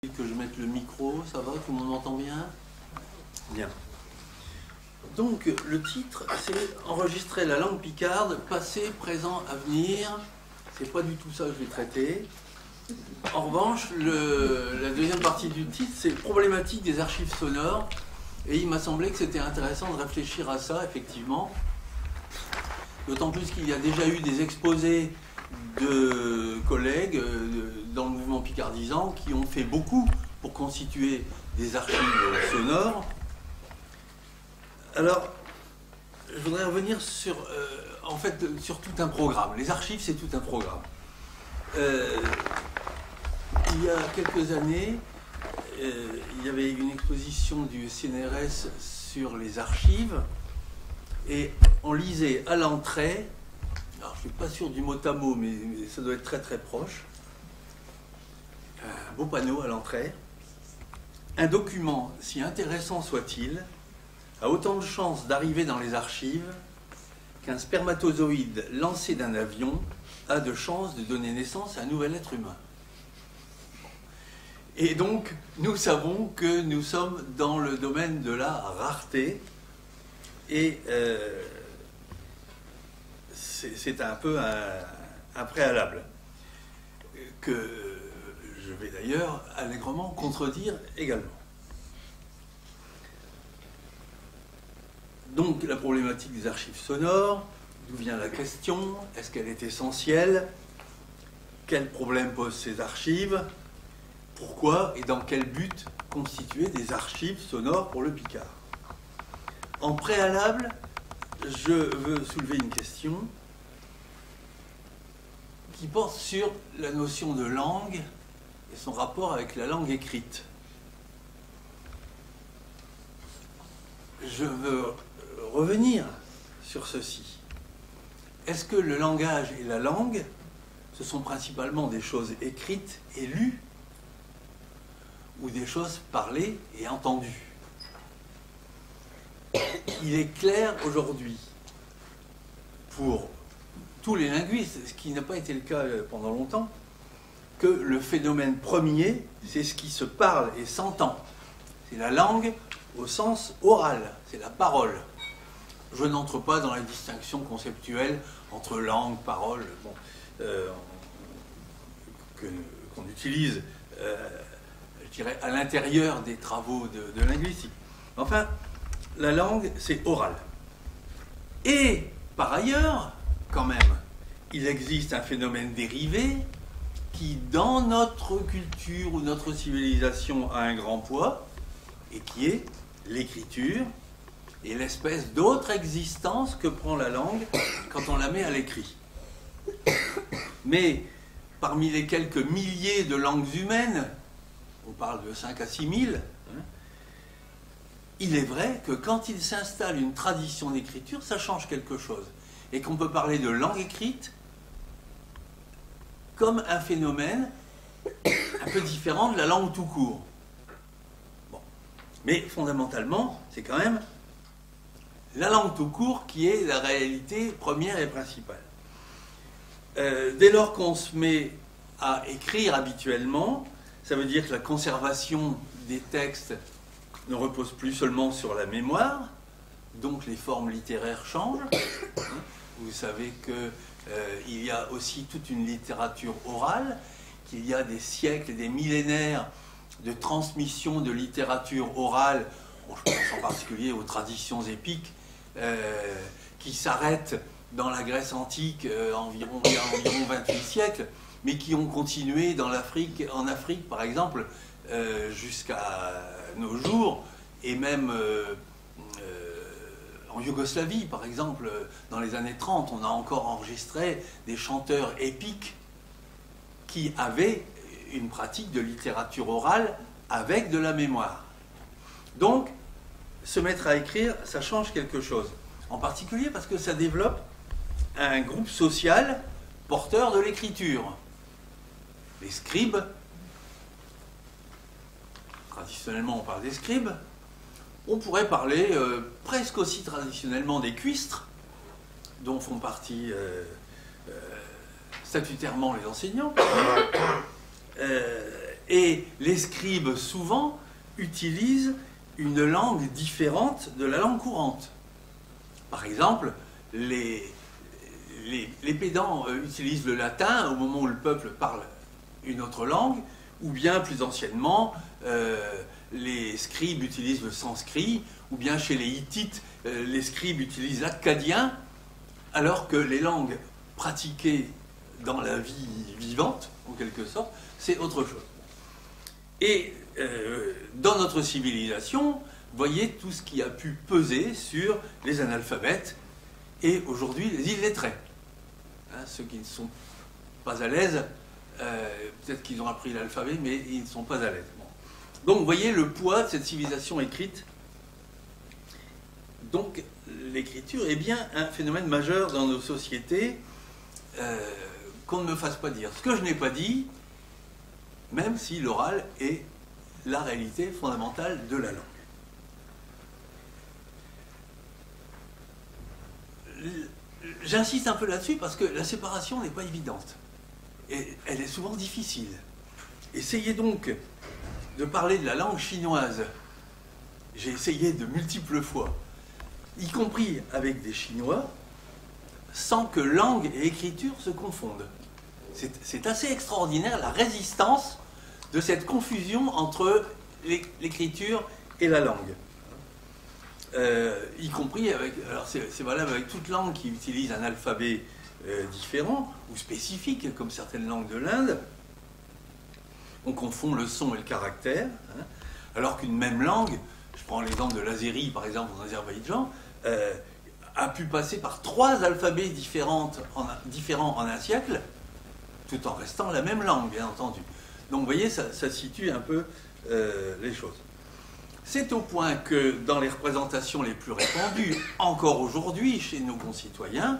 Que je mette le micro, ça va, tout le monde m'entend bien? Bien. Donc le titre, c'est enregistrer la langue picarde, passé, présent, avenir. C'est pas du tout ça que je vais traiter. En revanche, la deuxième partie du titre, c'est problématique des archives sonores. Et il m'a semblé que c'était intéressant de réfléchir à ça, effectivement. D'autant plus qu'il y a déjà eu des exposés de collègues dans le mouvement picardisant qui ont fait beaucoup pour constituer des archives sonores. Alors, je voudrais revenir sur, sur tout un programme. Les archives, c'est tout un programme. Il y a quelques années, il y avait une exposition du CNRS sur les archives et on lisait à l'entrée, alors je ne suis pas sûr du mot à mot, mais ça doit être très très proche, un beau panneau à l'entrée. Un document, si intéressant soit-il, a autant de chances d'arriver dans les archives qu'un spermatozoïde lancé d'un avion a de chances de donner naissance à un nouvel être humain. Et donc, nous savons que nous sommes dans le domaine de la rareté, et c'est un peu un préalable que je vais d'ailleurs allègrement contredire également. Donc la problématique des archives sonores, d'où vient la question? Est-ce qu'elle est essentielle? Quels problèmes posent ces archives? Pourquoi et dans quel but constituer des archives sonores pour le Picard? En préalable, je veux soulever une question qui porte sur la notion de langue et son rapport avec la langue écrite. Je veux revenir sur ceci. Est-ce que le langage et la langue, ce sont principalement des choses écrites et lues, ou des choses parlées et entendues? Il est clair aujourd'hui, pour tous les linguistes, ce qui n'a pas été le cas pendant longtemps, que le phénomène premier, c'est ce qui se parle et s'entend. C'est la langue au sens oral, c'est la parole. Je n'entre pas dans la distinction conceptuelle entre langue, parole, qu'on utilise, je dirais, à l'intérieur des travaux de linguistique. Enfin, la langue, c'est oral. Et, par ailleurs, quand même, il existe un phénomène dérivé qui, dans notre culture ou notre civilisation, a un grand poids, et qui est l'écriture et l'espèce d'autre existence que prend la langue quand on la met à l'écrit. Mais parmi les quelques milliers de langues humaines, on parle de 5 à 6 000, il est vrai que quand il s'installe une tradition d'écriture, ça change quelque chose. Et qu'on peut parler de langue écrite comme un phénomène un peu différent de la langue tout court. Bon. Mais fondamentalement, c'est quand même la langue tout court qui est la réalité première et principale. Dès lors qu'on se met à écrire habituellement, ça veut dire que la conservation des textes ne repose plus seulement sur la mémoire, donc les formes littéraires changent. Vous savez qu'il y a aussi toute une littérature orale, qu'il y a des siècles et des millénaires de transmission de littérature orale, je pense en particulier aux traditions épiques, qui s'arrêtent dans la Grèce antique il y a environ 28 siècles, mais qui ont continué en Afrique par exemple, jusqu'à nos jours, et même en Yougoslavie, par exemple, dans les années 30, on a encore enregistré des chanteurs épiques qui avaient une pratique de littérature orale avec de la mémoire. Donc, se mettre à écrire, ça change quelque chose. En particulier parce que ça développe un groupe social porteur de l'écriture. Les scribes, traditionnellement on parle des scribes, on pourrait parler presque aussi traditionnellement des cuistres, dont font partie statutairement les enseignants. Et les scribes, souvent, utilisent une langue différente de la langue courante. Par exemple, les pédants utilisent le latin au moment où le peuple parle une autre langue, ou bien, plus anciennement, les scribes utilisent le sanskrit, ou bien chez les Hittites, les scribes utilisent l'akkadien, alors que les langues pratiquées dans la vie vivante, en quelque sorte, c'est autre chose. Et dans notre civilisation, voyez tout ce qui a pu peser sur les analphabètes et aujourd'hui les illettrés. Hein, ceux qui ne sont pas à l'aise, peut-être qu'ils ont appris l'alphabet, mais ils ne sont pas à l'aise. Bon. Donc vous voyez le poids de cette civilisation écrite. Donc l'écriture est bien un phénomène majeur dans nos sociétés, qu'on ne me fasse pas dire ce que je n'ai pas dit, même si l'oral est la réalité fondamentale de la langue. J'insiste un peu là-dessus parce que la séparation n'est pas évidente. Et elle est souvent difficile. Essayez donc de parler de la langue chinoise. J'ai essayé de multiples fois, y compris avec des Chinois, sans que langue et écriture se confondent. C'est assez extraordinaire la résistance de cette confusion entre l'écriture et la langue. Y compris avec, alors c'est valable avec toute langue qui utilise un alphabet différent ou spécifique, comme certaines langues de l'Inde. On confond le son et le caractère, hein, alors qu'une même langue, je prends l'exemple de l'azéri par exemple en Azerbaïdjan, a pu passer par 3 alphabets différents en un siècle, tout en restant la même langue, bien entendu. Donc vous voyez, ça situe un peu les choses. C'est au point que dans les représentations les plus répandues, encore aujourd'hui chez nos concitoyens,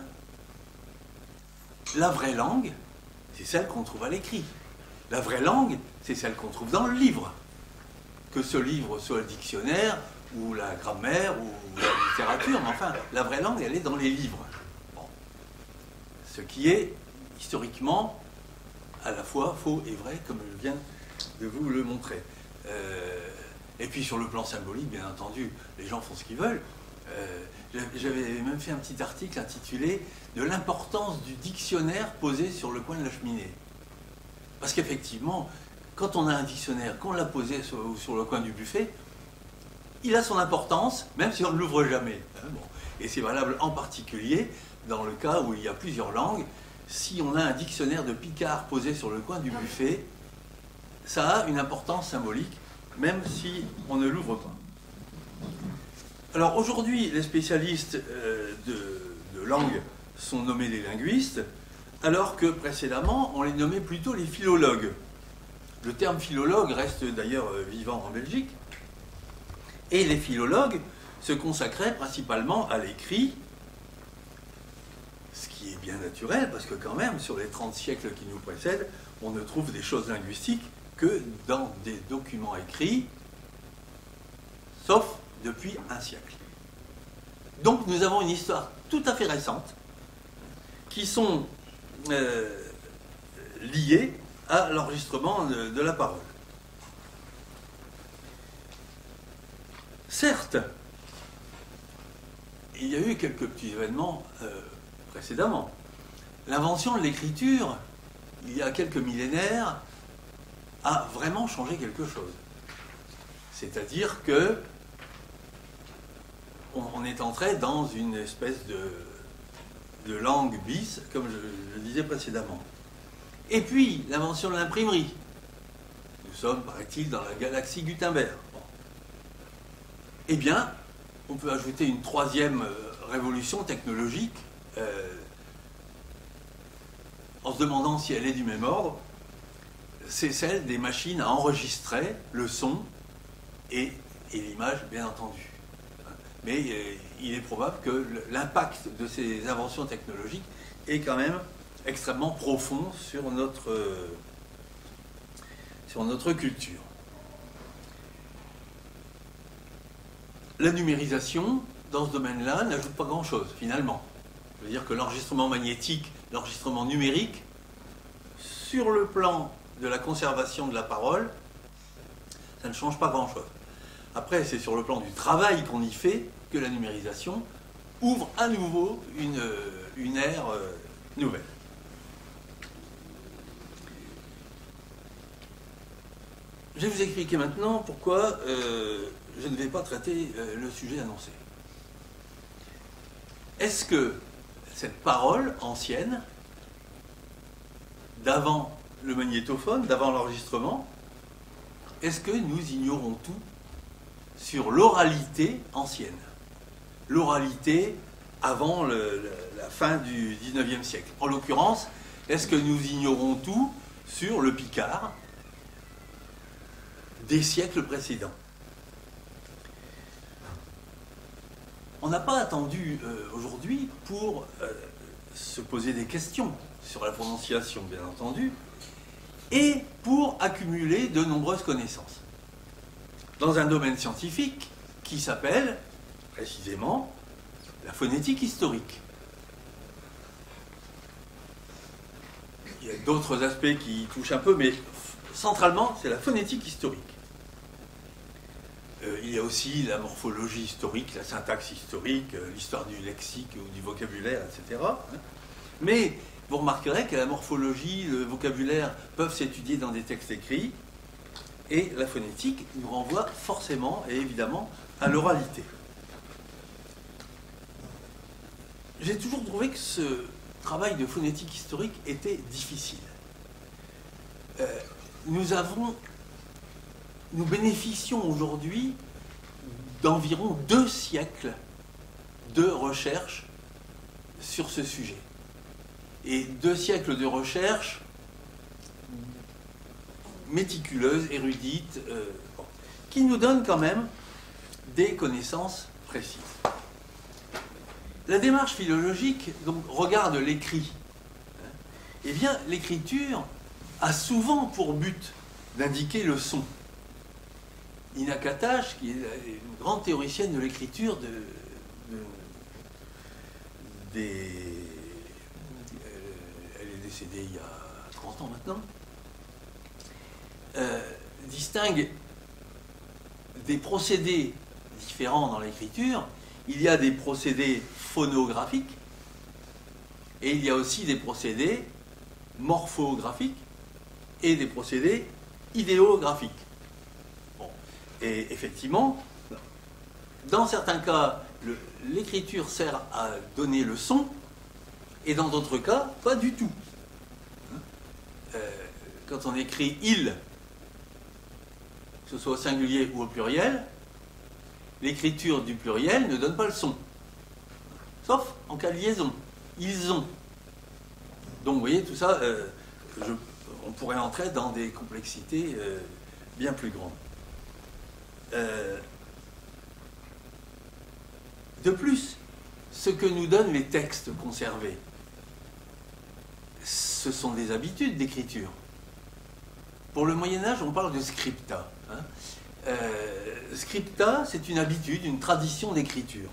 la vraie langue, c'est celle qu'on trouve à l'écrit. La vraie langue, c'est celle qu'on trouve dans le livre. Que ce livre soit le dictionnaire, ou la grammaire, ou la littérature, mais enfin, la vraie langue, elle est dans les livres. Bon. Ce qui est, historiquement, à la fois faux et vrai, comme je viens de vous le montrer. Et puis sur le plan symbolique, bien entendu, les gens font ce qu'ils veulent. J'avais même fait un petit article intitulé « De l'importance du dictionnaire posé sur le coin de la cheminée ». Parce qu'effectivement, quand on a un dictionnaire, qu'on l'a posé sur le coin du buffet, il a son importance, même si on ne l'ouvre jamais. Bon. Et c'est valable en particulier dans le cas où il y a plusieurs langues. Si on a un dictionnaire de Picard posé sur le coin du buffet, ça a une importance symbolique, même si on ne l'ouvre pas. Alors aujourd'hui, les spécialistes de langue sont nommés les linguistes, alors que précédemment, on les nommait plutôt les philologues. Le terme philologue reste d'ailleurs vivant en Belgique. Et les philologues se consacraient principalement à l'écrit, ce qui est bien naturel, parce que quand même, sur les 30 siècles qui nous précèdent, on ne trouve des choses linguistiques que dans des documents écrits, sauf depuis un siècle. Donc nous avons une histoire tout à fait récente, qui sont liées à l'enregistrement de la parole. Certes, il y a eu quelques petits événements précédemment. L'invention de l'écriture, il y a quelques millénaires, a vraiment changé quelque chose. C'est-à-dire que on est entré dans une espèce de langue bis, comme je le disais précédemment. Et puis, l'invention de l'imprimerie. Nous sommes, paraît-il, dans la galaxie Gutenberg. Bon. Eh bien, on peut ajouter une troisième révolution technologique, en se demandant si elle est du même ordre, c'est celle des machines à enregistrer le son et l'image, bien entendu. Mais il est probable que l'impact de ces inventions technologiques est quand même extrêmement profond sur notre culture. La numérisation, dans ce domaine-là, n'ajoute pas grand-chose, finalement. Je veux dire que l'enregistrement magnétique, l'enregistrement numérique, sur le plan de la conservation de la parole, ça ne change pas grand-chose. Après, c'est sur le plan du travail qu'on y fait que la numérisation ouvre à nouveau une ère nouvelle. Je vais vous expliquer maintenant pourquoi je ne vais pas traiter le sujet annoncé. Est-ce que cette parole ancienne, d'avant le magnétophone, d'avant l'enregistrement, est-ce que nous ignorons tout sur l'oralité ancienne? L'oralité avant la fin du XIXe siècle. En l'occurrence, est-ce que nous ignorons tout sur le Picard des siècles précédents? On n'a pas attendu aujourd'hui pour se poser des questions sur la prononciation, bien entendu, et pour accumuler de nombreuses connaissances dans un domaine scientifique qui s'appelle précisément la phonétique historique. Il y a d'autres aspects qui y touchent un peu, mais centralement, c'est la phonétique historique. Il y a aussi la morphologie historique, la syntaxe historique, l'histoire du lexique ou du vocabulaire, etc. Mais vous remarquerez que la morphologie, le vocabulaire peuvent s'étudier dans des textes écrits, et la phonétique nous renvoie forcément et évidemment à l'oralité. J'ai toujours trouvé que ce travail de phonétique historique était difficile. Nous bénéficions aujourd'hui d'environ 2 siècles de recherche sur ce sujet. Et 2 siècles de recherche méticuleuse, érudite, qui nous donnent quand même des connaissances précises. La démarche philologique donc, regarde l'écrit. Eh bien, l'écriture a souvent pour but d'indiquer le son. Nina Katash, qui est une grande théoricienne de l'écriture, elle est décédée il y a 30 ans maintenant, distingue des procédés différents dans l'écriture. Il y a des procédés phonographiques et il y a aussi des procédés morphographiques et des procédés idéographiques. Bon. Et effectivement, dans certains cas, l'écriture sert à donner le son et dans d'autres cas, pas du tout. Quand on écrit « il », que ce soit au singulier ou au pluriel, l'écriture du pluriel ne donne pas le son. Sauf en cas de liaison. Ils ont. Donc vous voyez, tout ça, on pourrait entrer dans des complexités bien plus grandes. De plus, ce que nous donnent les textes conservés, ce sont des habitudes d'écriture. Pour le Moyen-Âge, on parle de scripta. Scripta, c'est une habitude, une tradition d'écriture.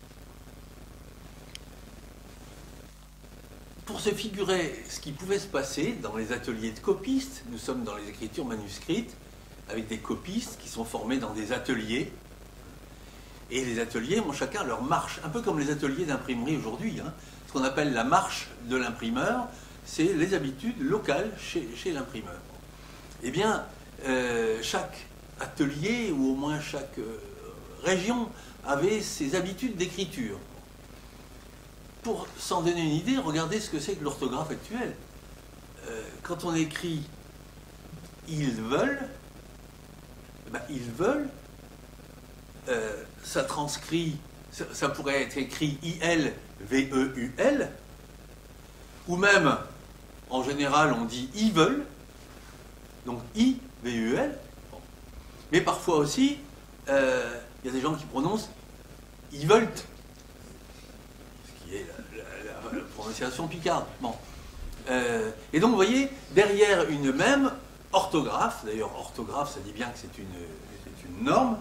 Pour se figurer ce qui pouvait se passer dans les ateliers de copistes, nous sommes dans les écritures manuscrites, avec des copistes qui sont formés dans des ateliers. Et les ateliers ont chacun leur marche, un peu comme les ateliers d'imprimerie aujourd'hui. Ce qu'on appelle la marche de l'imprimeur, c'est les habitudes locales chez l'imprimeur. Eh bien, chaque atelier, ou au moins chaque région, avait ses habitudes d'écriture. Pour s'en donner une idée, regardez ce que c'est que l'orthographe actuelle. Quand on écrit « ils veulent », ils veulent, ça transcrit, ça pourrait être écrit I-L-V-E-U-L, ou même, en général, on dit ils veulent, donc I-V-U-L. Mais parfois aussi, il y a des gens qui prononcent ils veulent, ce qui est la prononciation picarde. Bon. Et donc, vous voyez, derrière une même orthographe, d'ailleurs, orthographe, ça dit bien que c'est une norme,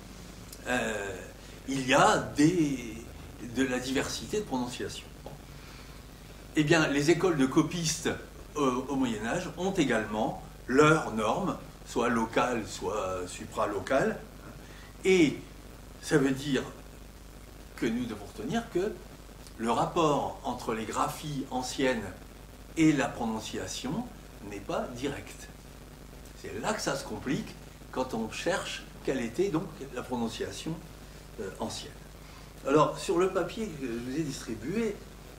il y a de la diversité de prononciation. Bon. Eh bien, les écoles de copistes au Moyen-Âge ont également leur norme, soit locale, soit supralocale. Et ça veut dire que nous devons retenir que le rapport entre les graphies anciennes et la prononciation n'est pas direct. C'est là que ça se complique quand on cherche quelle était donc la prononciation ancienne. Alors, sur le papier que je vous ai distribué,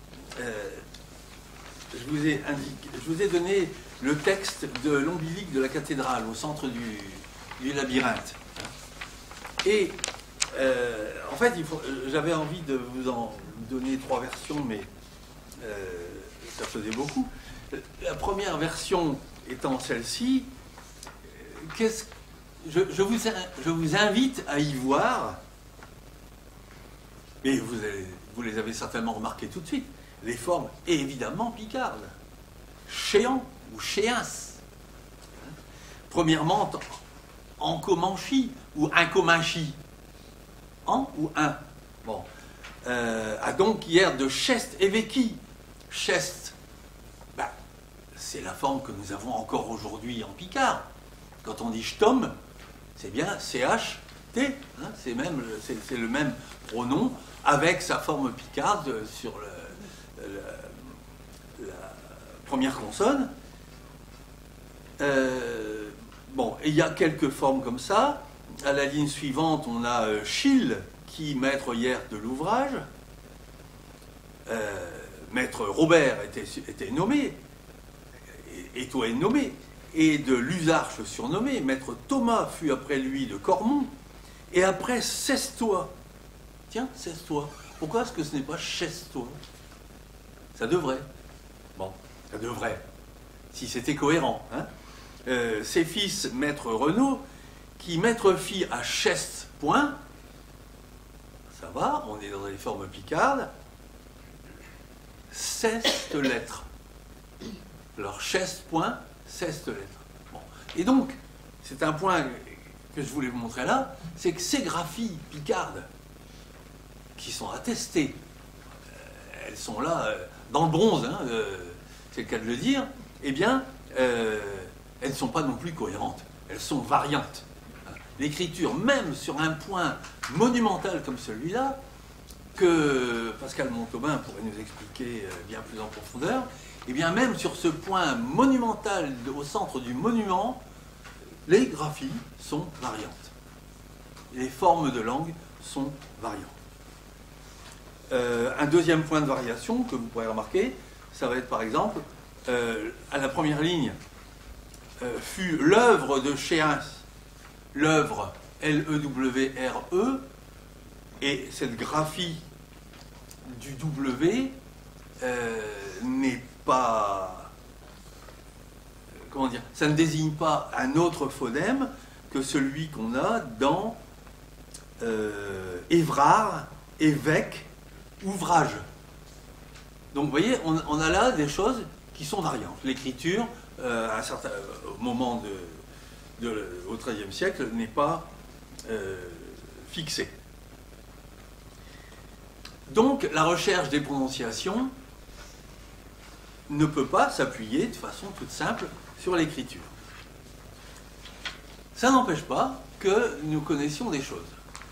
je vous ai donné le texte de l'ombilique de la cathédrale au centre du labyrinthe. Et en fait, j'avais envie de vous en donner 3 versions, mais ça faisait beaucoup. La première version étant celle-ci, je vous invite à y voir, et vous les avez certainement remarquées tout de suite, les formes évidemment picardes. Chéan ou chéas. Premièrement, en comanchi ou un comanchi. En ou un. Bon. A donc hier de chest évêqui. Chest, ben, c'est la forme que nous avons encore aujourd'hui en picard. Quand on dit ch'tom, c'est bien CHT. Hein, c'est le même pronom avec sa forme picarde sur la première consonne. Bon, et il y a quelques formes comme ça. À la ligne suivante, on a Schill, qui, maître hier de l'ouvrage. Maître Robert était nommé, Étoile est nommé, et de Lusarche surnommé. Maître Thomas fut après lui de Cormont, et après Cestois. Tiens, Cestois. Pourquoi est-ce que ce n'est pas Chestois? Ça devrait. Bon, ça devrait. Si c'était cohérent. Hein. Ses fils, maître Renaud, qui maître fit à Chest, point. Ça va, on est dans les formes picardes. 16 lettres. Alors, Chest, point, 16 lettres. Bon. Et donc, c'est un point que je voulais vous montrer là, c'est que ces graphies picardes, qui sont attestées, elles sont là, dans le bronze, hein, c'est le cas de le dire, eh bien, elles ne sont pas non plus cohérentes, elles sont variantes. L'écriture, même sur un point monumental comme celui-là, que Pascal Montauban pourrait nous expliquer bien plus en profondeur, et bien même sur ce point monumental au centre du monument, les graphies sont variantes. Les formes de langue sont variantes. Un deuxième point de variation que vous pourrez remarquer, ça va être par exemple, à la première ligne, fut l'œuvre de Chéens, l'œuvre L-E-W-R-E, et cette graphie du W n'est pas, comment dire, ça ne désigne pas un autre phonème que celui qu'on a dans Évrard, évêque, ouvrage. Donc vous voyez, on a là des choses qui sont variantes. L'écriture, à un certain moment au XIIIe siècle, n'est pas fixée. Donc la recherche des prononciations ne peut pas s'appuyer de façon toute simple sur l'écriture. Ça n'empêche pas que nous connaissions des choses.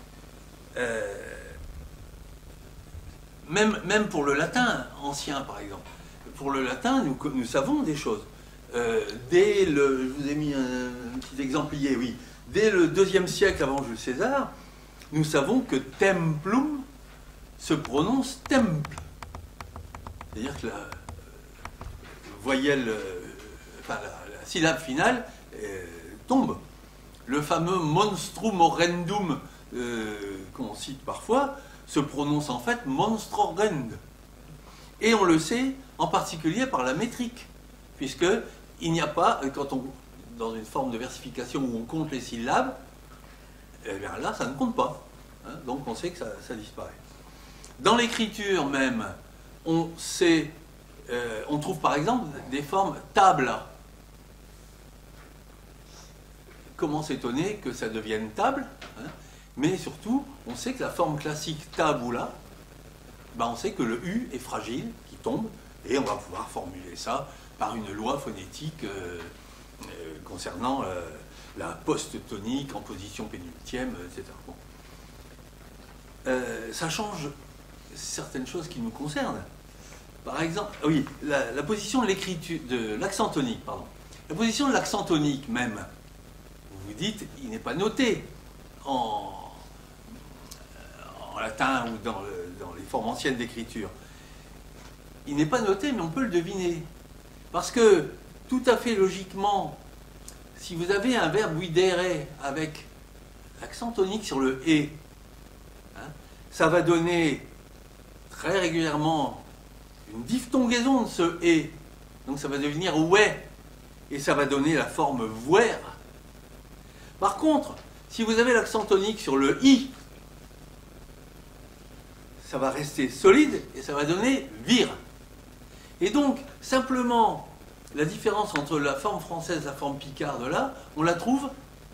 Même pour le latin ancien, par exemple. Pour le latin, nous savons des choses. Je vous ai mis un petit exemplier, oui. Dès le IIe siècle avant Jules César, nous savons que templum se prononce temple. C'est-à-dire que la voyelle, la syllabe finale tombe. Le fameux monstrum horrendum qu'on cite parfois se prononce en fait monstrorend. Et on le sait en particulier par la métrique, puisque il n'y a pas, dans une forme de versification où on compte les syllabes, eh bien là ça ne compte pas. Hein, donc on sait que ça disparaît. Dans l'écriture même, on trouve par exemple des formes tabla. Comment s'étonner que ça devienne table, hein, mais surtout, on sait que la forme classique tabula, ben on sait que le U est fragile, qui tombe, et on va pouvoir formuler ça par une loi phonétique concernant la post-tonique en position pénultième, etc. Bon. Ça change certaines choses qui nous concernent. Par exemple, oui, la position de l'écriture, de l'accent tonique, pardon. La position de l'accent tonique même, vous vous dites, il n'est pas noté en latin ou dans les formes anciennes d'écriture. Il n'est pas noté, mais on peut le deviner. Parce que, tout à fait logiquement, si vous avez un verbe videre avec l'accent tonique sur le « et », hein, ça va donner très régulièrement une diphtongaison de ce « et ». Donc ça va devenir « ouais », et ça va donner la forme « voir ». Par contre, si vous avez l'accent tonique sur le « i », ça va rester solide et ça va donner « vir ». Et donc, simplement, la différence entre la forme française et la forme picarde, là, on la trouve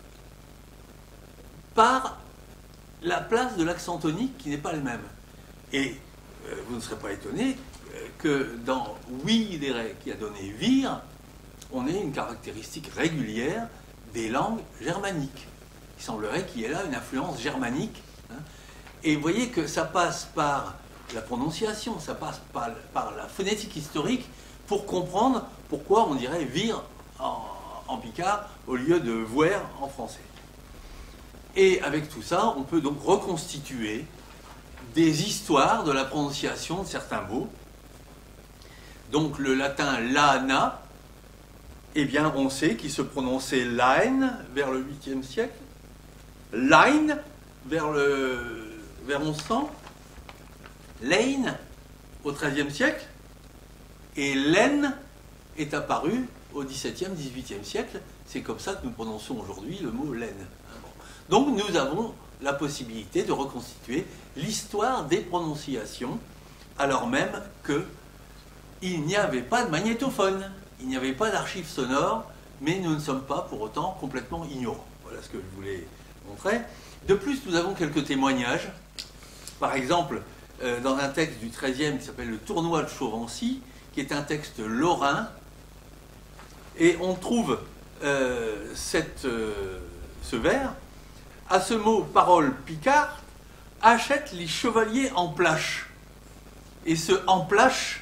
par la place de l'accent tonique qui n'est pas le même. Et vous ne serez pas étonné que dans videre, qui a donné vir, on ait une caractéristique régulière des langues germaniques. Il semblerait qu'il y ait là une influence germanique. Hein. Et vous voyez que ça passe par la prononciation, ça passe par la phonétique historique pour comprendre pourquoi on dirait vir en picard au lieu de voir en français. Et avec tout ça, on peut donc reconstituer des histoires de la prononciation de certains mots. Donc le latin lana, eh bien on sait qu'il se prononçait line vers le 8e siècle, line vers 1100, Lane au XIIIe siècle, et laine est apparu au XVIIe, XVIIIe siècle. C'est comme ça que nous prononçons aujourd'hui le mot laine. Donc nous avons la possibilité de reconstituer l'histoire des prononciations, alors même qu'il n'y avait pas de magnétophone, il n'y avait pas d'archives sonores, mais nous ne sommes pas pour autant complètement ignorants. Voilà ce que je voulais montrer. De plus, nous avons quelques témoignages. Par exemple, dans un texte du XIIIe qui s'appelle Le Tournoi de Chauvency, qui est un texte lorrain, et on trouve ce vers. À ce mot parole picard, achète les chevaliers en plache. Et ce en plache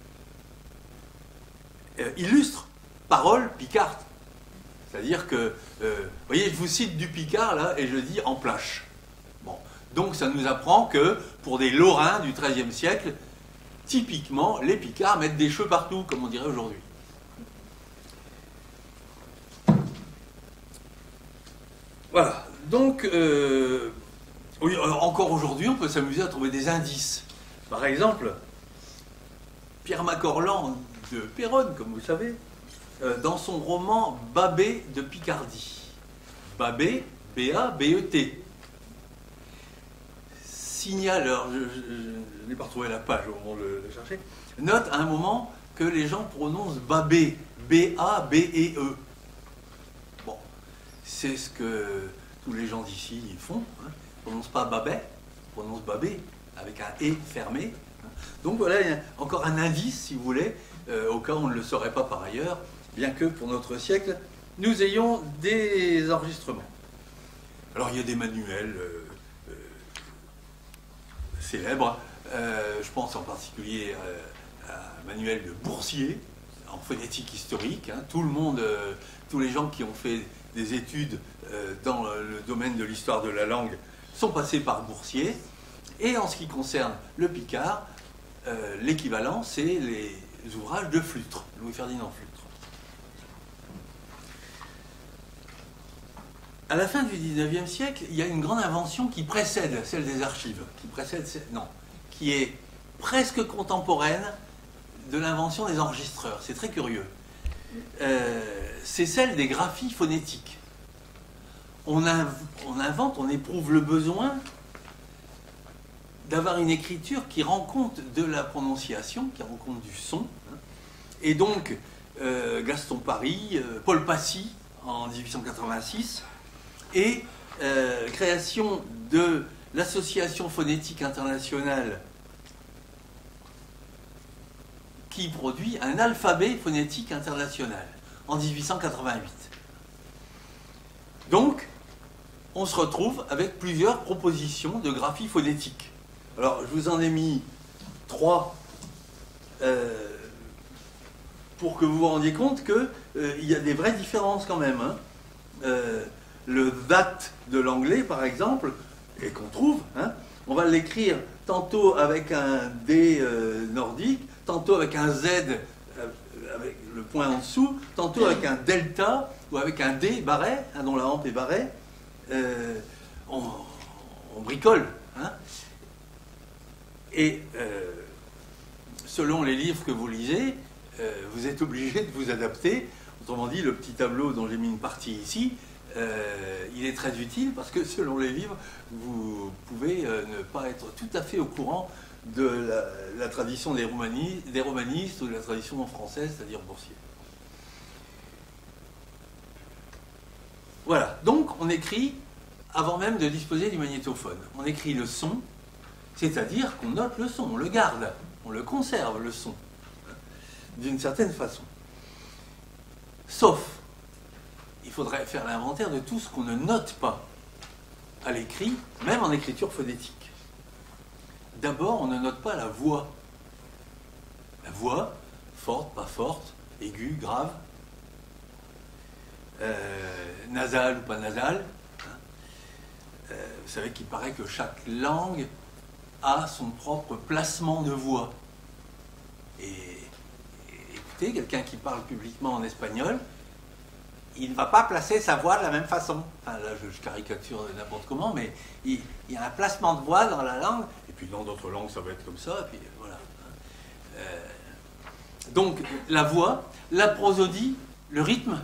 illustre parole picarde. C'est-à-dire que, vous voyez, je vous cite du picard là, et je dis en plache. Bon. Donc ça nous apprend que pour des Lorrains du XIIIe siècle, typiquement, les picards mettent des cheveux partout, comme on dirait aujourd'hui. Voilà. Donc, oui, encore aujourd'hui, on peut s'amuser à trouver des indices. Par exemple, Pierre Macorlan de Péronne, comme vous le savez, dans son roman Babet de Picardie. Babet, B-A-B-E-T. Signale, alors je n'ai pas retrouvé la page au moment de le chercher, note à un moment que les gens prononcent Babet, B-A-B-E-E. Bon, c'est ce que tous les gens d'ici font. Hein. Ils ne prononcent pas Babet, ils prononcent Babet, avec un « et » fermé. Donc voilà, il y a encore un indice, si vous voulez, au cas où on ne le saurait pas par ailleurs, bien que pour notre siècle, nous ayons des enregistrements. Alors il y a des manuels célèbres, je pense en particulier à un manuel de Boursier, en phonétique historique. Hein. Tout le monde, tous les gens qui ont fait des études dans le domaine de l'histoire de la langue sont passés par Boursier. Et en ce qui concerne le picard, l'équivalent, c'est les ouvrages de Flutre, Louis-Ferdinand Flutre. À la fin du XIXe siècle, il y a une grande invention qui précède celle des archives, qui est presque contemporaine de l'invention des enregistreurs. C'est très curieux. C'est celle des graphies phonétiques. On invente, on éprouve le besoin d'avoir une écriture qui rend compte de la prononciation, qui rend compte du son. Et donc, Gaston Paris, Paul Passy, en 1886, et création de l'Association phonétique internationale qui produit un alphabet phonétique international. en 1888. Donc, on se retrouve avec plusieurs propositions de graphie phonétique. Alors, je vous en ai mis 3 pour que vous vous rendiez compte qu'il y a des vraies différences quand même. Hein. Le that de l'anglais, par exemple, et qu'on trouve, hein, on va l'écrire tantôt avec un D nordique, tantôt avec un Z avec le point en dessous, tantôt avec un delta ou avec un D barré, hein, dont la hampe est barrée. On bricole. Hein. Et selon les livres que vous lisez, vous êtes obligé de vous adapter. Autrement dit, le petit tableau dont j'ai mis une partie ici, il est très utile parce que selon les livres, vous pouvez ne pas être tout à fait au courant de la tradition des romanistes ou de la tradition française, c'est-à-dire Boursier. Voilà, donc on écrit avant même de disposer du magnétophone. On écrit le son, c'est-à-dire qu'on note le son, on le garde, on le conserve, le son, d'une certaine façon. Sauf, il faudrait faire l'inventaire de tout ce qu'on ne note pas à l'écrit, même en écriture phonétique. D'abord, on ne note pas la voix. La voix, forte, pas forte, aiguë, grave, nasale ou pas nasale. Vous savez qu'il paraît que chaque langue a son propre placement de voix. Et écoutez, quelqu'un qui parle publiquement en espagnol, il ne va pas placer sa voix de la même façon. Enfin, là, je caricature n'importe comment, mais il y a un placement de voix dans la langue, et puis dans d'autres langues, ça va être comme ça, et puis voilà. Donc, la voix, la prosodie, le rythme,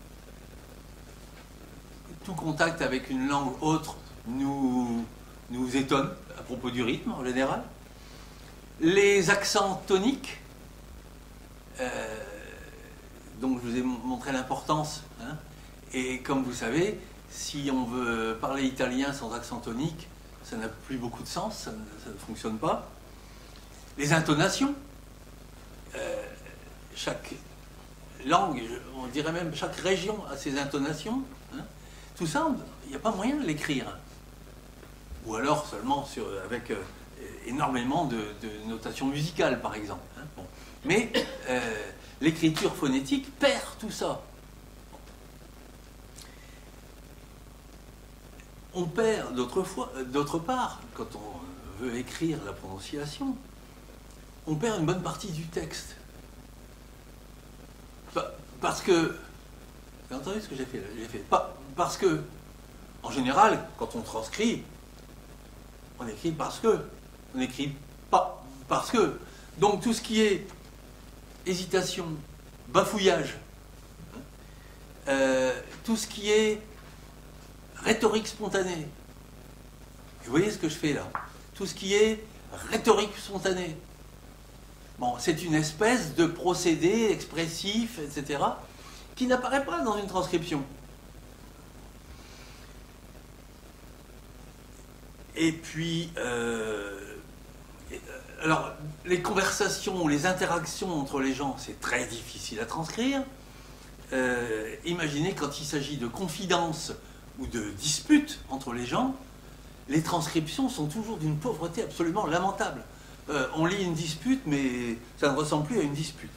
tout contact avec une langue autre nous étonne à propos du rythme, en général. Les accents toniques, donc je vous ai montré l'importance, hein, et comme vous savez, si on veut parler italien sans accent tonique, ça n'a plus beaucoup de sens, ça ne fonctionne pas. Les intonations, chaque langue, on dirait même chaque région a ses intonations, hein. Tout ça, il n'y a pas moyen de l'écrire, ou alors seulement avec énormément de notation musicale, par exemple, hein. Bon. Mais l'écriture phonétique perd tout ça. On perd d'autre part, quand on veut écrire la prononciation, on perd une bonne partie du texte. Parce que, vous avez entendu ce que j'ai fait là? Parce que, en général, quand on transcrit, on écrit parce que, on n'écrit pas parce que. Donc tout ce qui est hésitation, bafouillage, tout ce qui est rhétorique spontanée. Vous voyez ce que je fais là? Tout ce qui est rhétorique spontanée. Bon, c'est une espèce de procédé expressif, etc., qui n'apparaît pas dans une transcription. Et puis, alors, les conversations, les interactions entre les gens, c'est très difficile à transcrire. Imaginez quand il s'agit de confidences ou de disputes entre les gens, les transcriptions sont toujours d'une pauvreté absolument lamentable. On lit une dispute, mais ça ne ressemble plus à une dispute.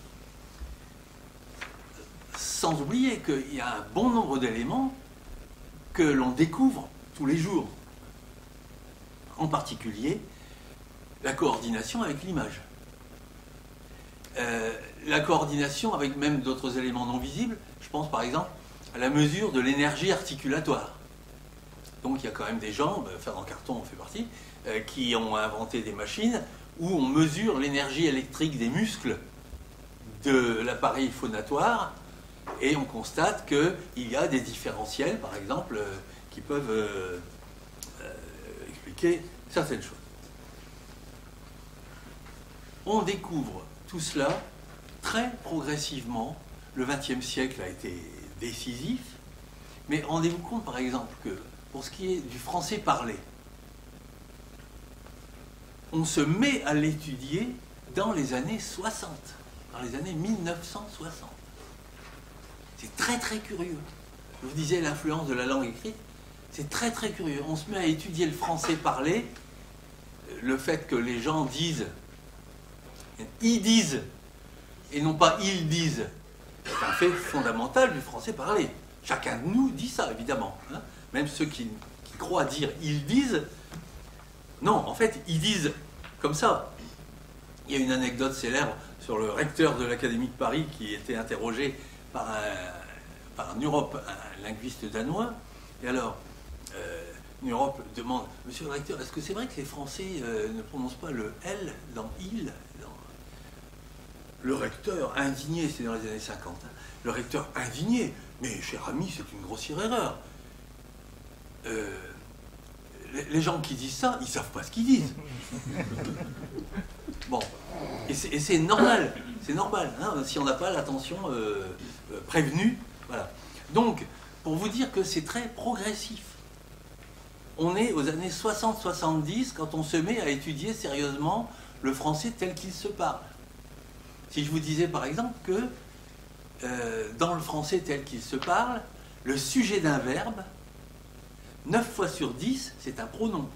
Sans oublier qu'il y a un bon nombre d'éléments que l'on découvre tous les jours. En particulier, la coordination avec l'image. La coordination avec même d'autres éléments non visibles, je pense par exemple à la mesure de l'énergie articulatoire. Donc il y a quand même des gens, Fernand Carton en fait partie, qui ont inventé des machines où on mesure l'énergie électrique des muscles de l'appareil phonatoire et on constate qu'il y a des différentiels, par exemple, qui peuvent expliquer certaines choses. On découvre tout cela très progressivement. Le XXe siècle a été décisif, mais rendez-vous compte, par exemple, que pour ce qui est du français parlé, on se met à l'étudier dans les années 60, dans les années 1960. C'est très très curieux. Je vous disais l'influence de la langue écrite, c'est très très curieux. On se met à étudier le français parlé, le fait que les gens disent, ils disent, et non pas ils disent, c'est un fait fondamental du français parlé. Chacun de nous dit ça, évidemment. Hein. Même ceux qui croient dire ils disent, non, en fait, ils disent comme ça. Il y a une anecdote célèbre sur le recteur de l'Académie de Paris qui était interrogé par un Europe, un linguiste danois. Et alors, Europe demande, monsieur le recteur, est-ce que c'est vrai que les Français ne prononcent pas le L dans il Le recteur, indigné, c'est dans les années 50, hein, le recteur indigné, mais cher ami, c'est une grossière erreur. Les gens qui disent ça, ils ne savent pas ce qu'ils disent. Bon, et c'est normal, hein, si on n'a pas l'attention prévenue. Voilà. Donc, pour vous dire que c'est très progressif. On est aux années 60-70 quand on se met à étudier sérieusement le français tel qu'il se parle. Si je vous disais par exemple que dans le français tel qu'il se parle, le sujet d'un verbe, 9 fois sur 10, c'est un pronom.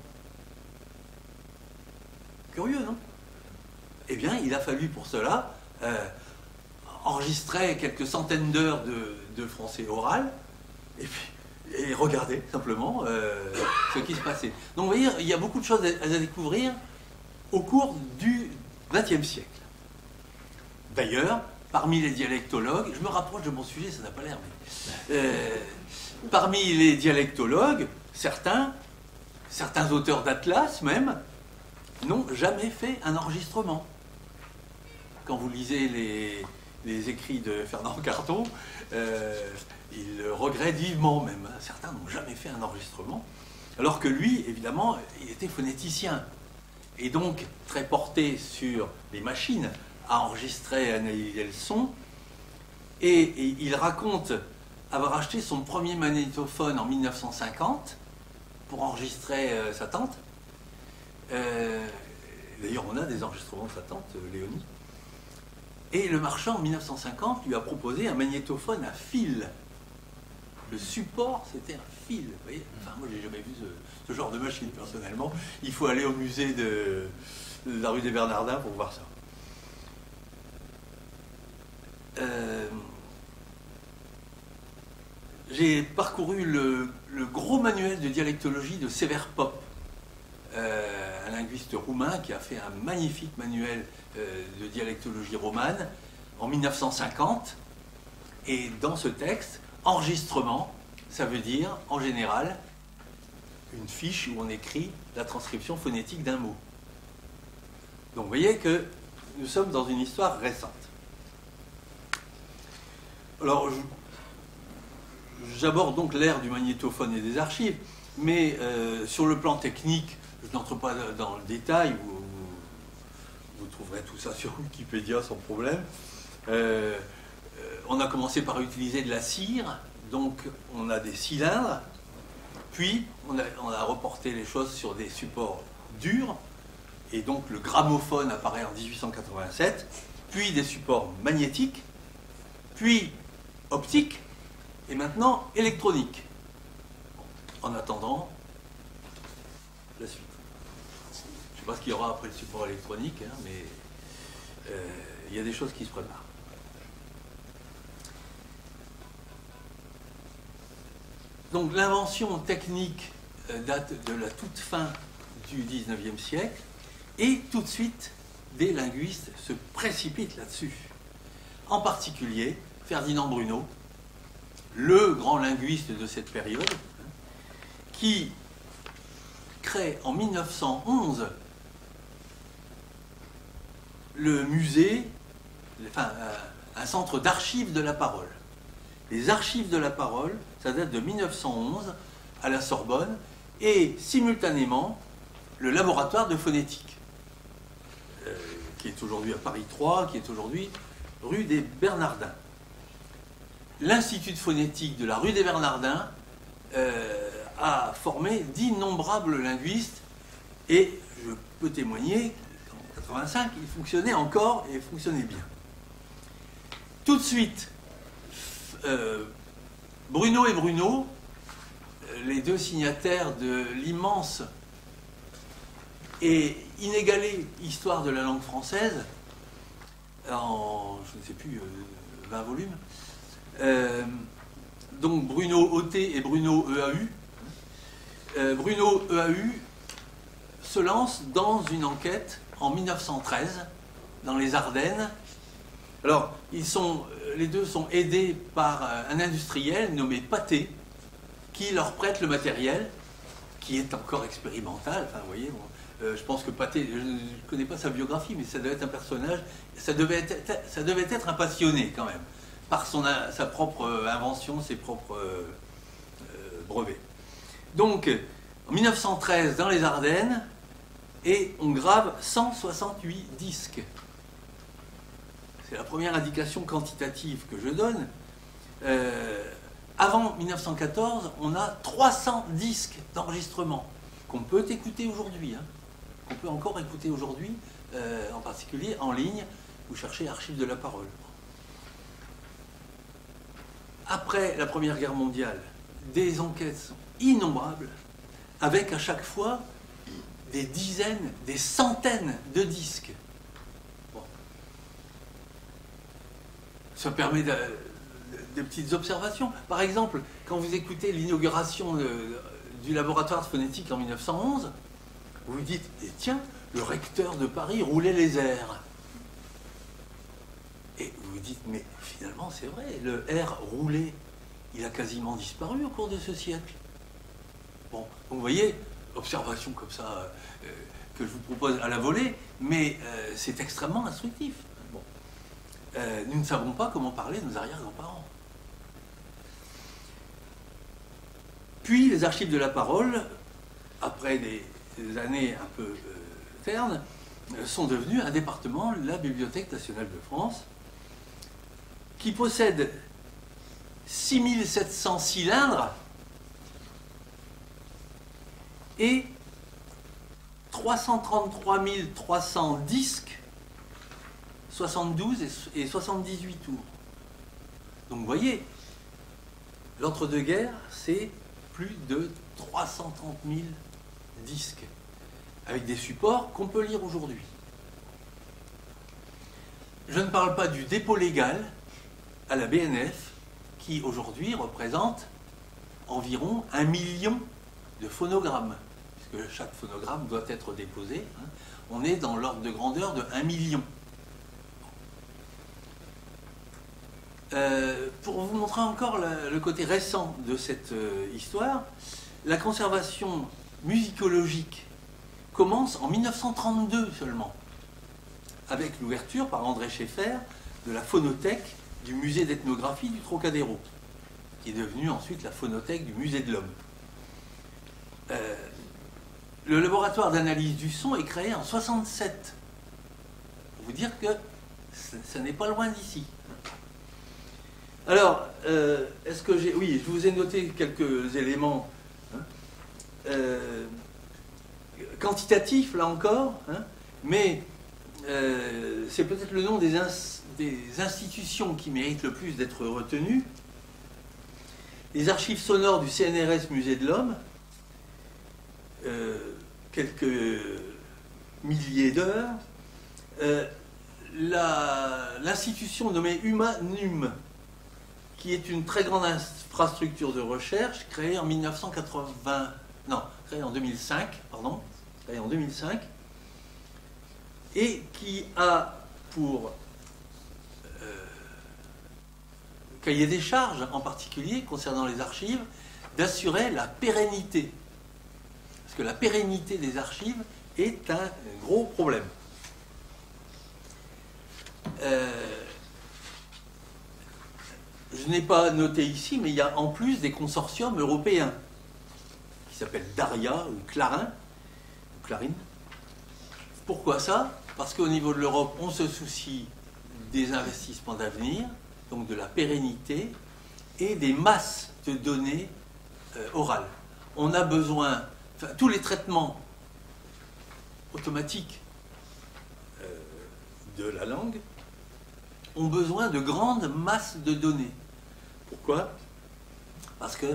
Curieux, non? Eh bien, il a fallu pour cela enregistrer quelques centaines d'heures de français oral et regarder simplement ce qui se passait. Donc, vous voyez, il y a beaucoup de choses à découvrir au cours du XXe siècle. D'ailleurs, parmi les dialectologues, je me rapproche de mon sujet, ça n'a pas l'air, mais parmi les dialectologues, certains auteurs d'atlas même, n'ont jamais fait un enregistrement. Quand vous lisez les écrits de Fernand Carton, il regrette vivement même. Certains n'ont jamais fait un enregistrement, alors que lui, évidemment, il était phonéticien, et donc très porté sur les machines à enregistrer et analyser le son. Et il raconte avoir acheté son premier magnétophone en 1950 pour enregistrer sa tante. D'ailleurs, on a des enregistrements de sa tante, Léonie. Et le marchand, en 1950, lui a proposé un magnétophone à fil. Le support, c'était un fil. Vous voyez, enfin, moi, j'ai jamais vu ce genre de machine, personnellement. Il faut aller au musée de la rue des Bernardins pour voir ça. J'ai parcouru le gros manuel de dialectologie de Sever Pop, un linguiste roumain qui a fait un magnifique manuel de dialectologie romane en 1950. Et dans ce texte, enregistrement, ça veut dire, en général, une fiche où on écrit la transcription phonétique d'un mot. Donc vous voyez que nous sommes dans une histoire récente. Alors, j'aborde donc l'ère du magnétophone et des archives, mais sur le plan technique, je n'entre pas dans le détail, vous trouverez tout ça sur Wikipédia sans problème. On a commencé par utiliser de la cire, donc on a des cylindres, puis on a reporté les choses sur des supports durs, et donc le gramophone apparaît en 1887, puis des supports magnétiques, puis optiques, et maintenant électroniques. En attendant, la suite. Je ne sais pas ce qu'il y aura après le support électronique, hein, mais il y a des choses qui se préparent. Donc l'invention technique date de la toute fin du XIXe siècle, et tout de suite, des linguistes se précipitent là-dessus. En particulier, Ferdinand Bruno, le grand linguiste de cette période, qui crée en 1911 le musée, enfin un centre d'archives de la parole. Les archives de la parole, ça date de 1911 à la Sorbonne, et simultanément le laboratoire de phonétique, qui est aujourd'hui à Paris 3, qui est aujourd'hui rue des Bernardins. L'Institut de phonétique de la rue des Bernardins a formé d'innombrables linguistes, et je peux témoigner qu'en 1985, il fonctionnait encore et fonctionnait bien. Tout de suite, Bruno et Bruno, les deux signataires de l'immense et inégalée histoire de la langue française, en, je ne sais plus, 20 volumes, donc Bruno OT et Bruno EAU. Bruno EAU se lance dans une enquête en 1913 dans les Ardennes. Alors, les deux sont aidés par un industriel nommé Pathé qui leur prête le matériel qui est encore expérimental. Enfin, vous voyez, bon, je pense que Pathé, je ne connais pas sa biographie, mais ça devait être un personnage, ça devait être un passionné quand même, par sa propre invention, ses propres brevets. Donc, en 1913, dans les Ardennes, et on grave 168 disques. C'est la première indication quantitative que je donne. Avant 1914, on a 300 disques d'enregistrement qu'on peut écouter aujourd'hui, hein, qu'on peut encore écouter aujourd'hui, en particulier en ligne. Vous cherchez Archives de la parole. Après la Première Guerre mondiale, des enquêtes sont innombrables, avec à chaque fois des dizaines, des centaines de disques. Bon. Ça permet de petites observations. Par exemple, quand vous écoutez l'inauguration du laboratoire de phonétique en 1911, vous vous dites, eh tiens, le recteur de Paris roulait les airs. Et vous vous dites, mais finalement c'est vrai, le R roulé, il a quasiment disparu au cours de ce siècle. Bon, donc vous voyez, observation comme ça que je vous propose à la volée, mais c'est extrêmement instructif. Bon. Nous ne savons pas comment parler nos arrière-grands-parents. Puis les archives de la parole, après des années un peu ternes, sont devenues un département, la Bibliothèque nationale de France, qui possède 6700 cylindres et 333 300 disques, 72 et 78 tours. Donc vous voyez, l'entre-deux-guerres, c'est plus de 330 000 disques, avec des supports qu'on peut lire aujourd'hui. Je ne parle pas du dépôt légal à la BNF, qui aujourd'hui représente environ 1 million de phonogrammes, puisque chaque phonogramme doit être déposé. Hein. On est dans l'ordre de grandeur de 1 million. Pour vous montrer encore le côté récent de cette histoire, la conservation musicologique commence en 1932 seulement, avec l'ouverture par André Scheffer de la phonothèque du musée d'ethnographie du Trocadéro, qui est devenue ensuite la phonothèque du musée de l'Homme. Le laboratoire d'analyse du son est créé en 1967. Pour vous dire que ça n'est pas loin d'ici. Alors, est-ce que j'ai... Oui, je vous ai noté quelques éléments quantitatifs, là encore, hein, mais c'est peut-être le nom des institutions qui méritent le plus d'être retenues. Les archives sonores du CNRS Musée de l'Homme, quelques milliers d'heures. L'institution nommée Humanum, qui est une très grande infrastructure de recherche, créée en 2005, et qui a pour cahier des charges, en particulier concernant les archives, d'assurer la pérennité. Parce que la pérennité des archives est un gros problème. Je n'ai pas noté ici, mais il y a en plus des consortiums européens qui s'appellent Daria ou Clarine. Pourquoi ça? Parce qu'au niveau de l'Europe, on se soucie des investissements d'avenir, donc de la pérennité et des masses de données orales. On a besoin, enfin, tous les traitements automatiques de la langue ont besoin de grandes masses de données Pourquoi? Parce que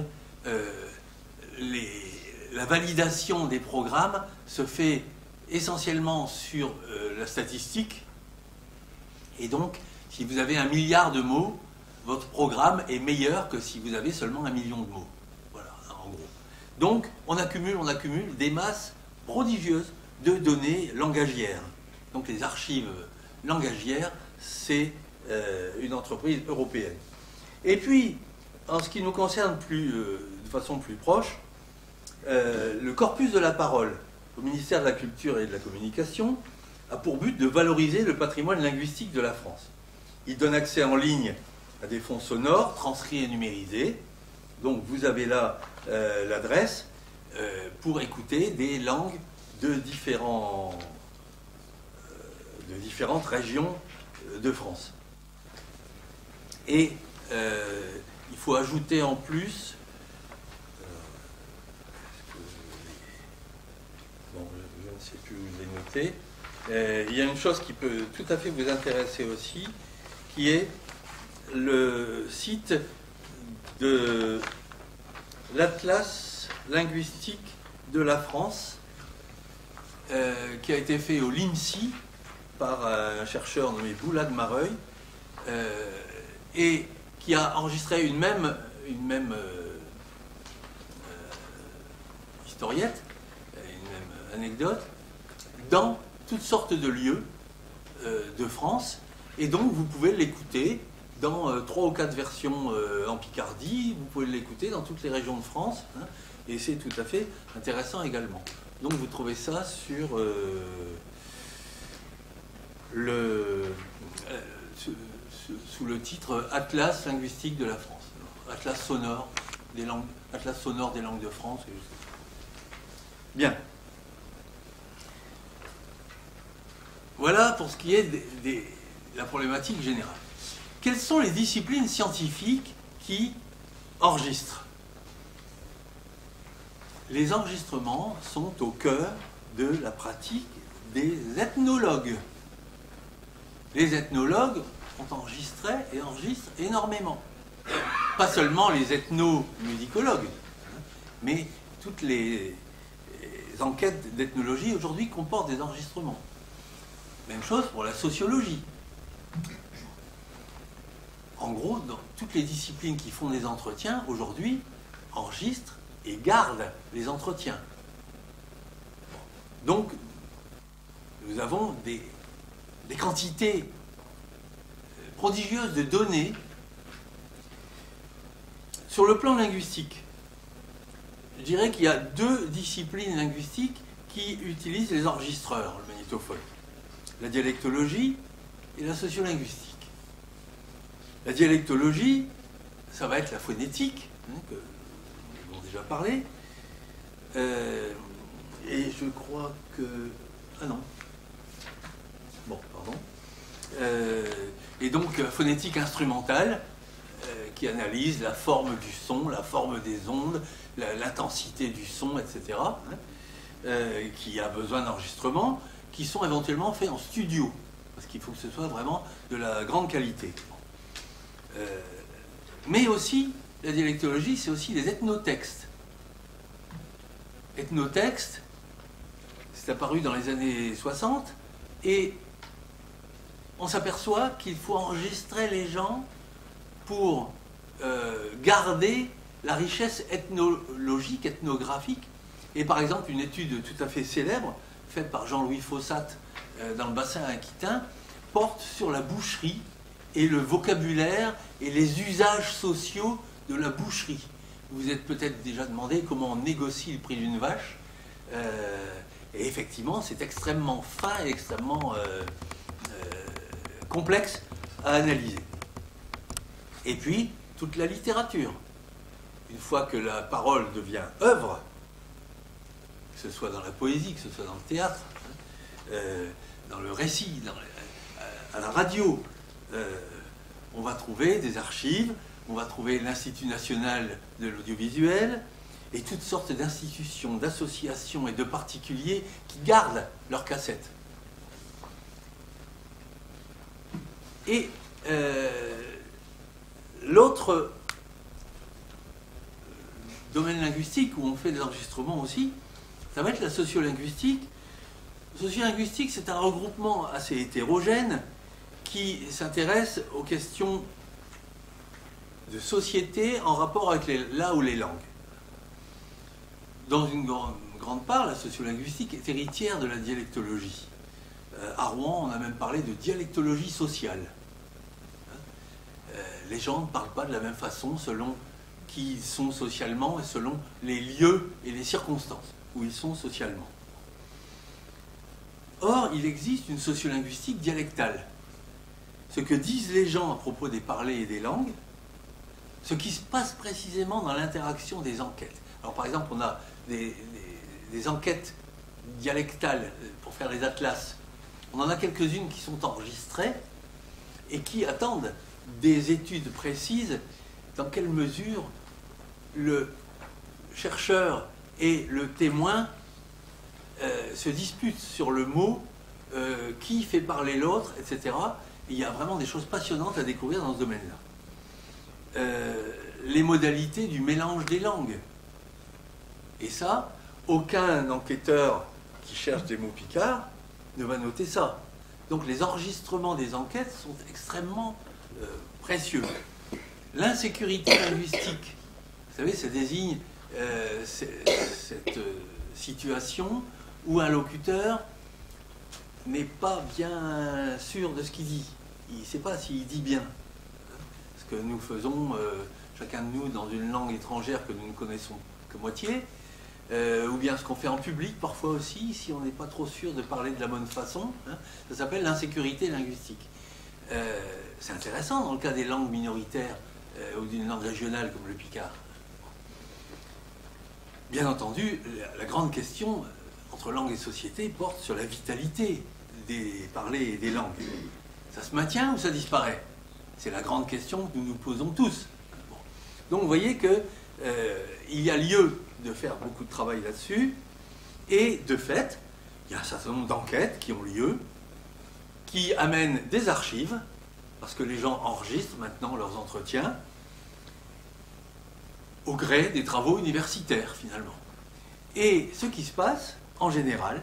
la validation des programmes se fait essentiellement sur la statistique. Et donc, si vous avez 1 milliard de mots, votre programme est meilleur que si vous avez seulement 1 million de mots. Voilà, en gros. Donc, on accumule des masses prodigieuses de données langagières. Donc, les archives langagières, c'est une entreprise européenne. Et puis, en ce qui nous concerne de façon plus proche, le corpus de la parole au ministère de la Culture et de la Communication a pour but de valoriser le patrimoine linguistique de la France. Il donne accès en ligne à des fonds sonores, transcrits et numérisés. Donc vous avez là l'adresse pour écouter des langues de différentes régions de France. Et il faut ajouter en plus, bon, je ne sais plus où je l'ai noté, il y a une chose qui peut tout à fait vous intéresser aussi, qui est le site de l'Atlas linguistique de la France, qui a été fait au LINSI par un chercheur nommé Boulad Mareuil, et qui a enregistré une même historiette, une même anecdote, dans toutes sortes de lieux de France, et donc vous pouvez l'écouter dans 3 ou 4 versions en Picardie, vous pouvez l'écouter dans toutes les régions de France, hein, et c'est tout à fait intéressant également. Donc vous trouvez ça sur sous le titre Atlas linguistique de la France. Atlas sonore des langues de France. Bien. Voilà pour ce qui est de la problématique générale. Quelles sont les disciplines scientifiques qui enregistrent? Les enregistrements sont au cœur de la pratique des ethnologues. Les ethnologues ont enregistré et enregistrent énormément. Pas seulement les ethnomusicologues, mais toutes les enquêtes d'ethnologie aujourd'hui comportent des enregistrements. Même chose pour la sociologie. En gros, dans toutes les disciplines qui font des entretiens, aujourd'hui, enregistrent et gardent les entretiens. Donc, nous avons des quantités prodigieuses de données. Sur le plan linguistique, je dirais qu'il y a 2 disciplines linguistiques qui utilisent les enregistreurs, le magnétophone. La dialectologie et la sociolinguistique. La dialectologie, ça va être la phonétique, hein, que nous avons déjà parlé. Et je crois que... Ah non. Bon, pardon. Et donc, phonétique instrumentale, qui analyse la forme du son, la forme des ondes, l'intensité du son, etc., hein, qui a besoin d'enregistrement, qui sont éventuellement faits en studio, parce qu'il faut que ce soit vraiment de la grande qualité. Mais aussi, la dialectologie, c'est aussi les ethnotextes. Ethnotexte, c'est apparu dans les années 60, et on s'aperçoit qu'il faut enregistrer les gens pour garder la richesse ethnologique, ethnographique. Et par exemple, une étude tout à fait célèbre, faite par Jean-Louis Fossat dans le bassin aquitain, porte sur la boucherie et le vocabulaire et les usages sociaux de la boucherie. Vous vous êtes peut-être déjà demandé comment on négocie le prix d'une vache. Et effectivement, c'est extrêmement fin et extrêmement complexe à analyser. Et puis, toute la littérature. Une fois que la parole devient œuvre, que ce soit dans la poésie, que ce soit dans le théâtre, dans le récit, à la radio, on va trouver des archives, on va trouver l'Institut national de l'audiovisuel et toutes sortes d'institutions, d'associations et de particuliers qui gardent leurs cassettes. Et l'autre domaine linguistique où on fait des enregistrements aussi, ça va être la sociolinguistique. Sociolinguistique, c'est un regroupement assez hétérogène qui s'intéresse aux questions de société en rapport avec là où les langues. Dans une grande part, la sociolinguistique est héritière de la dialectologie. À Rouen, on a même parlé de dialectologie sociale. Les gens ne parlent pas de la même façon selon qui ils sont socialement et selon les lieux et les circonstances où ils sont socialement. Or, il existe une sociolinguistique dialectale. Ce que disent les gens à propos des parlers et des langues, ce qui se passe précisément dans l'interaction des enquêtes. Alors, par exemple, on a des enquêtes dialectales pour faire les atlas. On en a quelques-unes qui sont enregistrées et qui attendent des études précises dans quelle mesure le chercheur et le témoin se disputent sur le mot, qui fait parler l'autre, etc. Et il y a vraiment des choses passionnantes à découvrir dans ce domaine-là. Les modalités du mélange des langues. Et ça, aucun enquêteur qui cherche des mots picards ne va noter ça. Donc les enregistrements des enquêtes sont extrêmement précieux. L'insécurité linguistique, vous savez, ça désigne cette situation où un locuteur n'est pas bien sûr de ce qu'il dit. Il ne sait pas s'il dit bien. Ce que nous faisons, chacun de nous, dans une langue étrangère que nous ne connaissons que moitié, ou bien ce qu'on fait en public parfois aussi, si on n'est pas trop sûr de parler de la bonne façon, hein, ça s'appelle l'insécurité linguistique. C'est intéressant dans le cas des langues minoritaires ou d'une langue régionale comme le picard. Bien entendu, la grande question entre langue et société porte sur la vitalité des parlers et des langues. Ça se maintient ou ça disparaît? C'est la grande question que nous nous posons tous. Bon. Donc vous voyez qu'il y a lieu de faire beaucoup de travail là-dessus, et de fait, il y a un certain nombre d'enquêtes qui ont lieu, qui amènent des archives, parce que les gens enregistrent maintenant leurs entretiens, au gré des travaux universitaires, finalement. Et ce qui se passe, en général,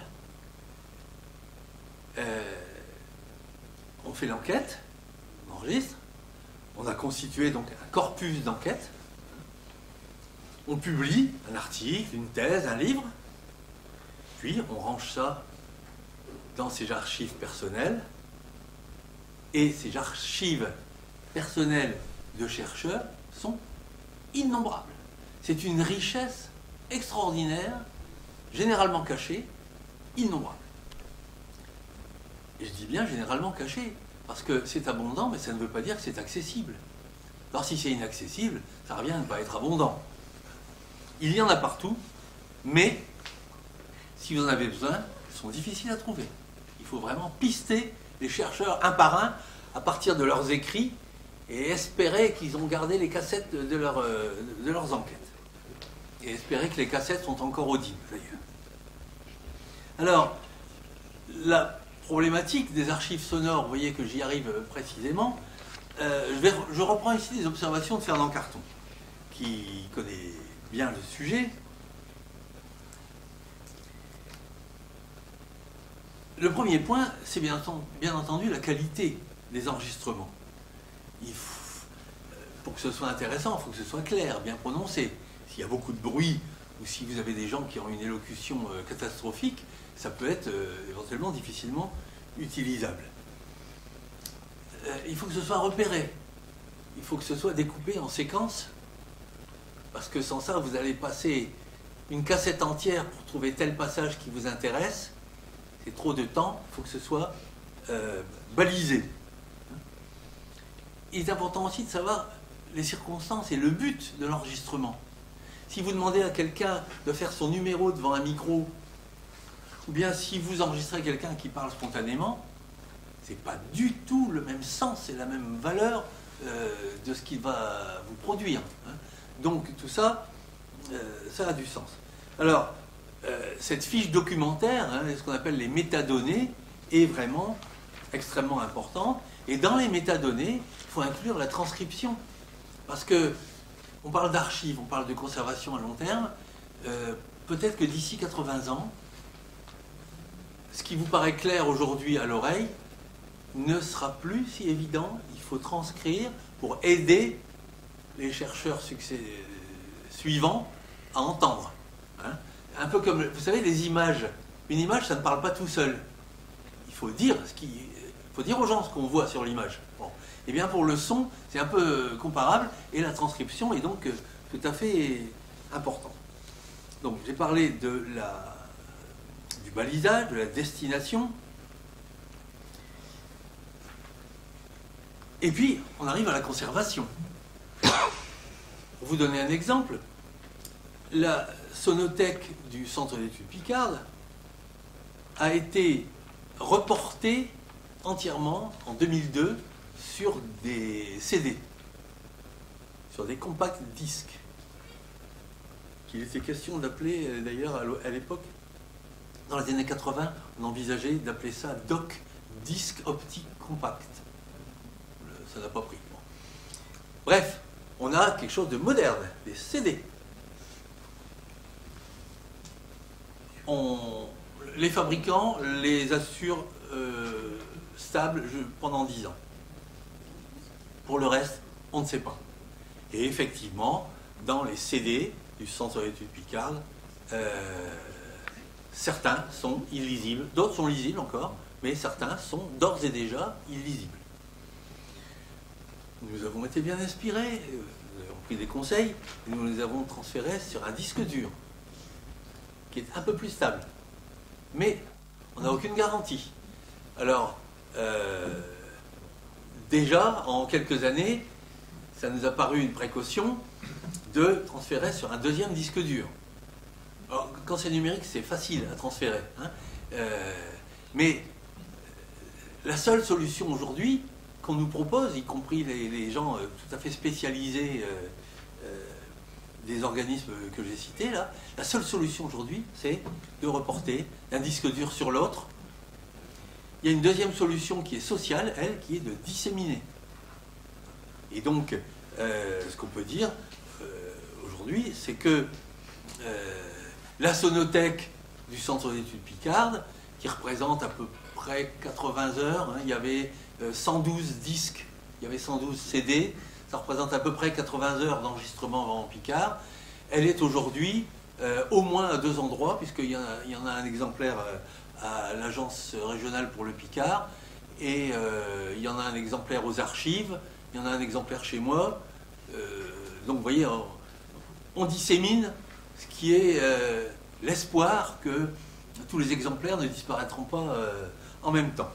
on fait l'enquête, on enregistre, on a constitué donc un corpus d'enquête, on publie un article, une thèse, un livre, puis on range ça dans ses archives personnelles, et ces archives personnelles de chercheurs sont innombrables. C'est une richesse extraordinaire, généralement cachée, innombrable. Et je dis bien généralement cachée, parce que c'est abondant, mais ça ne veut pas dire que c'est accessible. Alors si c'est inaccessible, ça revient à ne pas être abondant. Il y en a partout, mais si vous en avez besoin, ils sont difficiles à trouver. Il faut vraiment pister les chercheurs un par un à partir de leurs écrits et espérer qu'ils ont gardé les cassettes de leurs enquêtes. Et espérer que les cassettes sont encore audibles, d'ailleurs. Alors, la problématique des archives sonores, vous voyez que j'y arrive précisément, je reprends ici des observations de Fernand Carton, qui connaît bien le sujet. Le premier point, c'est bien entendu la qualité des enregistrements. Pour que ce soit intéressant, il faut que ce soit clair, bien prononcé. S'il y a beaucoup de bruit, ou si vous avez des gens qui ont une élocution catastrophique, ça peut être éventuellement difficilement utilisable. Il faut que ce soit repéré. Il faut que ce soit découpé en séquences, parce que sans ça, vous allez passer une cassette entière pour trouver tel passage qui vous intéresse. C'est trop de temps, il faut que ce soit balisé. Il est important aussi de savoir les circonstances et le but de l'enregistrement. Si vous demandez à quelqu'un de faire son numéro devant un micro, ou bien si vous enregistrez quelqu'un qui parle spontanément, c'est pas du tout le même sens et la même valeur de ce qu'il va vous produire. Hein. Donc tout ça, ça a du sens. Alors, cette fiche documentaire, hein, ce qu'on appelle les métadonnées, est vraiment extrêmement importante. Et dans les métadonnées, il faut inclure la transcription. Parce que on parle d'archives, on parle de conservation à long terme. Peut-être que d'ici 80 ans, ce qui vous paraît clair aujourd'hui à l'oreille ne sera plus si évident. Il faut transcrire pour aider les chercheurs suivants à entendre. Hein. Un peu comme, vous savez, les images. Une image, ça ne parle pas tout seul. Il faut dire aux gens ce qu'on voit sur l'image. Bon. Et bien pour le son, c'est un peu comparable, et la transcription est donc tout à fait importante. Donc j'ai parlé du balisage, de la destination. Et puis, on arrive à la conservation. Pour vous donner un exemple, la sonothèque du Centre d'études Picard a été reportée entièrement en 2002 sur des CD, sur des compact disques, qu'il était question d'appeler, d'ailleurs à l'époque, dans les années 80, on envisageait d'appeler ça DOC, disque optique compact. Ça n'a pas pris. Bon. Bref, on a quelque chose de moderne, des CD. Les fabricants les assurent stables pendant 10 ans. Pour le reste, on ne sait pas. Et effectivement, dans les CD du Centre d'études Picard, certains sont illisibles, d'autres sont lisibles encore, mais certains sont d'ores et déjà illisibles. Nous avons été bien inspirés, nous avons pris des conseils, et nous les avons transférés sur un disque dur, qui est un peu plus stable. Mais on n'a aucune garantie. Alors, déjà, en quelques années, ça nous a paru une précaution de transférer sur un deuxième disque dur. Alors, quand c'est numérique, c'est facile à transférer. Hein, mais la seule solution aujourd'hui qu'on nous propose, y compris les gens tout à fait spécialisés des organismes que j'ai cités, là, la seule solution aujourd'hui, c'est de reporter d'un disque dur sur l'autre. Il y a une deuxième solution qui est sociale, elle, qui est de disséminer. Et donc, ce qu'on peut dire aujourd'hui, c'est que la sonothèque du Centre d'études Picard, qui représente à peu près 80 heures, hein, il y avait 112 disques, il y avait 112 CD, ça représente à peu près 80 heures d'enregistrement en Picard. Elle est aujourd'hui au moins à 2 endroits, puisqu'il y en a un exemplaire à l'Agence régionale pour le Picard, et il y en a un exemplaire aux archives, il y en a un exemplaire chez moi. Donc vous voyez, on dissémine, ce qui est l'espoir que tous les exemplaires ne disparaîtront pas en même temps.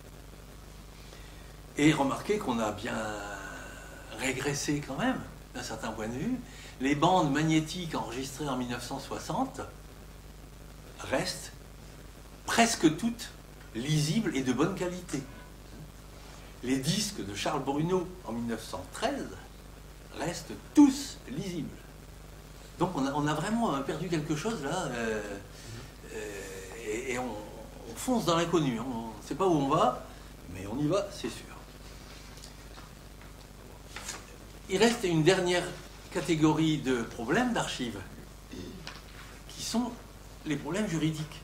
Et remarquez qu'on a bien régressé quand même, d'un certain point de vue. Les bandes magnétiques enregistrées en 1960 restent presque toutes lisibles et de bonne qualité. Les disques de Charles Bruno en 1913 restent tous lisibles. Donc on a vraiment perdu quelque chose là, et on fonce dans l'inconnu. On ne sait pas où on va, mais on y va, c'est sûr. Il reste une dernière catégorie de problèmes d'archives, qui sont les problèmes juridiques.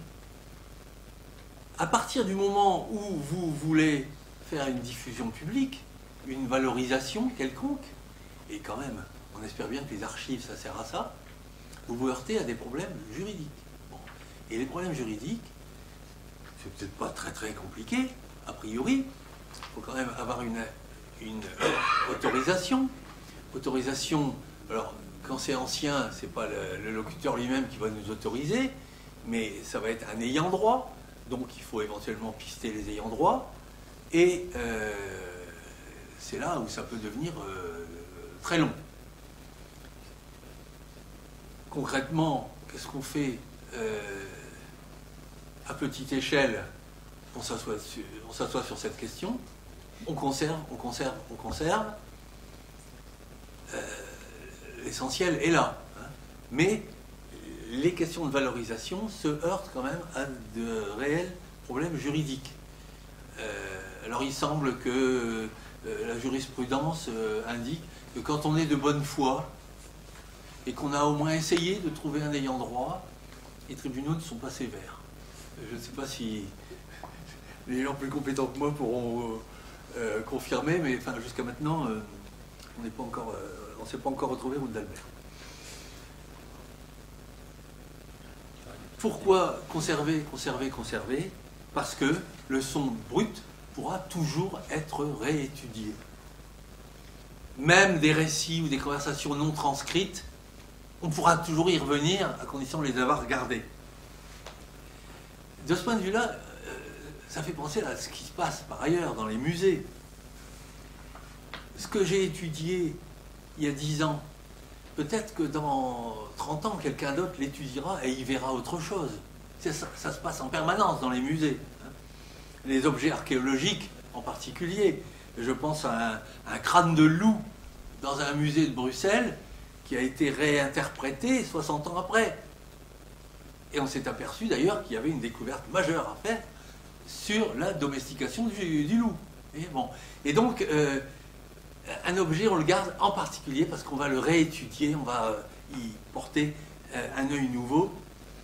À partir du moment où vous voulez faire une diffusion publique, une valorisation quelconque, et quand même, on espère bien que les archives, ça sert à ça, vous vous heurtez à des problèmes juridiques. Bon. Et les problèmes juridiques, c'est peut-être pas très très compliqué, a priori. Il faut quand même avoir une autorisation. Autorisation, alors quand c'est ancien, c'est pas le locuteur lui-même qui va nous autoriser, mais ça va être un ayant droit, donc il faut éventuellement pister les ayants droit, et c'est là où ça peut devenir très long. Concrètement, qu'est-ce qu'on fait à petite échelle? On s'assoit sur cette question, on conserve, on conserve, on conserve. L'essentiel est là. Hein. Mais les questions de valorisation se heurtent quand même à de réels problèmes juridiques. Alors il semble que la jurisprudence indique que quand on est de bonne foi, et qu'on a au moins essayé de trouver un ayant droit, les tribunaux ne sont pas sévères. Je ne sais pas si les gens plus compétents que moi pourront confirmer, mais enfin, jusqu'à maintenant, on ne s'est pas encore retrouvé route d'Albert. Pourquoi conserver? Parce que le son brut pourra toujours être réétudié. Même des récits ou des conversations non transcrites, on pourra toujours y revenir à condition de les avoir gardées. De ce point de vue-là, ça fait penser à ce qui se passe par ailleurs dans les musées. Ce que j'ai étudié il y a 10 ans, peut-être que dans 30 ans, quelqu'un d'autre l'étudiera et y verra autre chose. Ça se passe en permanence dans les musées. Les objets archéologiques en particulier. Je pense à un crâne de loup dans un musée de Bruxelles qui a été réinterprété 60 ans après. Et on s'est aperçu d'ailleurs qu'il y avait une découverte majeure à faire sur la domestication du loup. Et donc, un objet, on le garde en particulier parce qu'on va le réétudier, on va y porter un œil nouveau.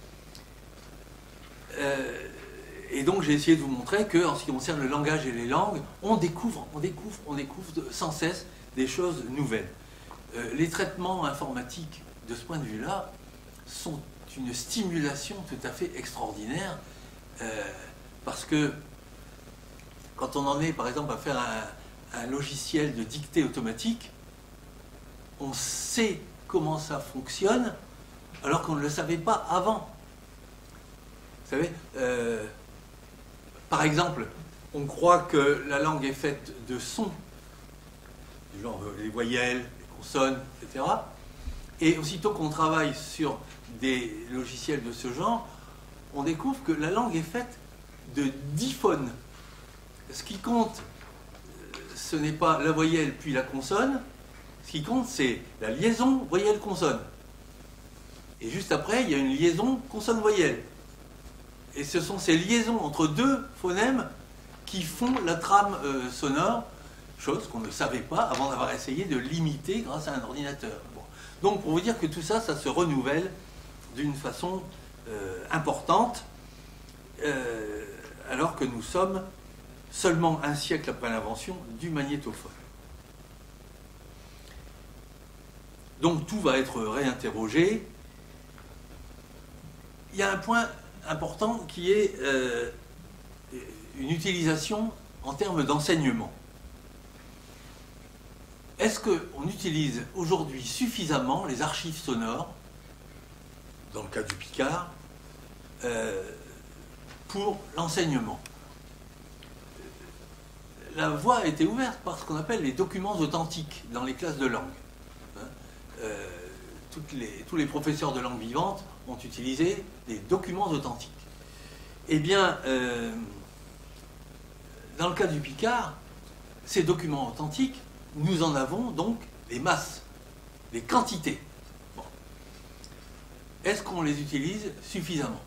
Et donc, j'ai essayé de vous montrer qu'en ce qui concerne le langage et les langues, on découvre sans cesse des choses nouvelles. Les traitements informatiques, de ce point de vue-là, sont une stimulation tout à fait extraordinaire parce que quand on en est, par exemple, à faire un logiciel de dictée automatique, on sait comment ça fonctionne alors qu'on ne le savait pas avant. Vous savez, par exemple, on croit que la langue est faite de sons, du genre les voyelles, les consonnes, etc. Et aussitôt qu'on travaille sur des logiciels de ce genre, on découvre que la langue est faite de diphones. Ce qui compte, ce n'est pas la voyelle puis la consonne, ce qui compte, c'est la liaison voyelle-consonne. Et juste après, il y a une liaison consonne-voyelle. Et ce sont ces liaisons entre deux phonèmes qui font la trame sonore, chose qu'on ne savait pas avant d'avoir essayé de l'imiter grâce à un ordinateur. Bon. Donc pour vous dire que tout ça, ça se renouvelle d'une façon importante, alors que nous sommes seulement un siècle après l'invention du magnétophone. Donc tout va être réinterrogé. Il y a un point important qui est une utilisation en termes d'enseignement. Est-ce qu'on utilise aujourd'hui suffisamment les archives sonores, dans le cas du Picard, pour l'enseignement? La voie a été ouverte par ce qu'on appelle les documents authentiques dans les classes de langue. Tous les professeurs de langue vivante ont utilisé des documents authentiques. Eh bien, dans le cas du Picard, ces documents authentiques, nous en avons donc des masses, des quantités. Bon. Est-ce qu'on les utilise suffisamment?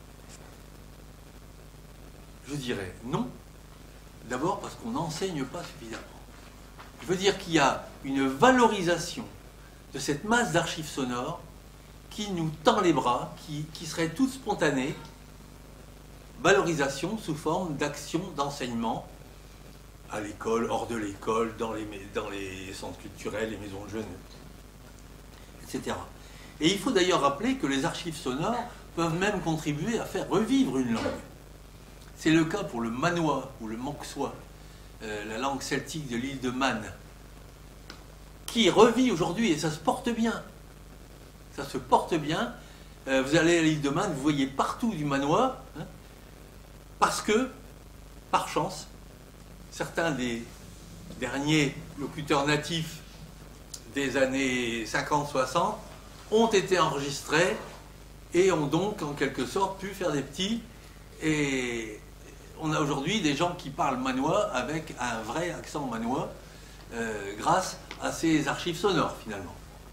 Je dirais non. D'abord parce qu'on n'enseigne pas suffisamment. Je veux dire qu'il y a une valorisation de cette masse d'archives sonores qui nous tend les bras, qui serait toute spontanée, valorisation sous forme d'action d'enseignement à l'école, hors de l'école, dans les centres culturels, les maisons de jeunes, etc. Et il faut d'ailleurs rappeler que les archives sonores peuvent même contribuer à faire revivre une langue. C'est le cas pour le manois ou le manxois, la langue celtique de l'île de Man, qui revit aujourd'hui et ça se porte bien. Ça se porte bien. Vous allez à l'île de Man, vous voyez partout du manois, hein, parce que, par chance, certains des derniers locuteurs natifs des années 50-60 ont été enregistrés et ont donc en quelque sorte pu faire des petits. Et on a aujourd'hui des gens qui parlent manois avec un vrai accent manois grâce à ces archives sonores finalement.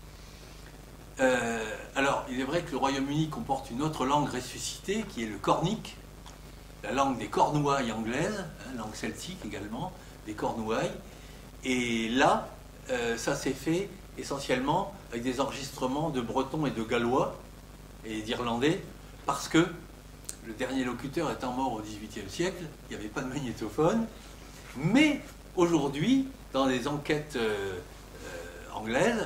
Alors il est vrai que le Royaume-Uni comporte une autre langue ressuscitée qui est le cornique, la langue des Cornouailles anglaises, hein, langue celtique également, des Cornouailles. Et là, ça s'est fait essentiellement avec des enregistrements de bretons et de gallois et d'irlandais, parce que le dernier locuteur étant mort au XVIIIe siècle, il n'y avait pas de magnétophone. Mais aujourd'hui, dans les enquêtes anglaises,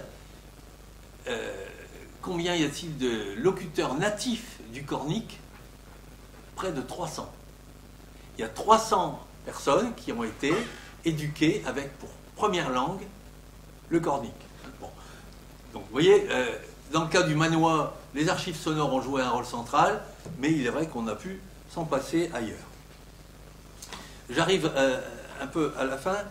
combien y a-t-il de locuteurs natifs du cornique? Près de 300. Il y a 300 personnes qui ont été éduquées avec pour première langue le cornique. Bon. Donc vous voyez, dans le cas du manois, les archives sonores ont joué un rôle central, mais il est vrai qu'on a pu s'en passer ailleurs. J'arrive un peu à la fin.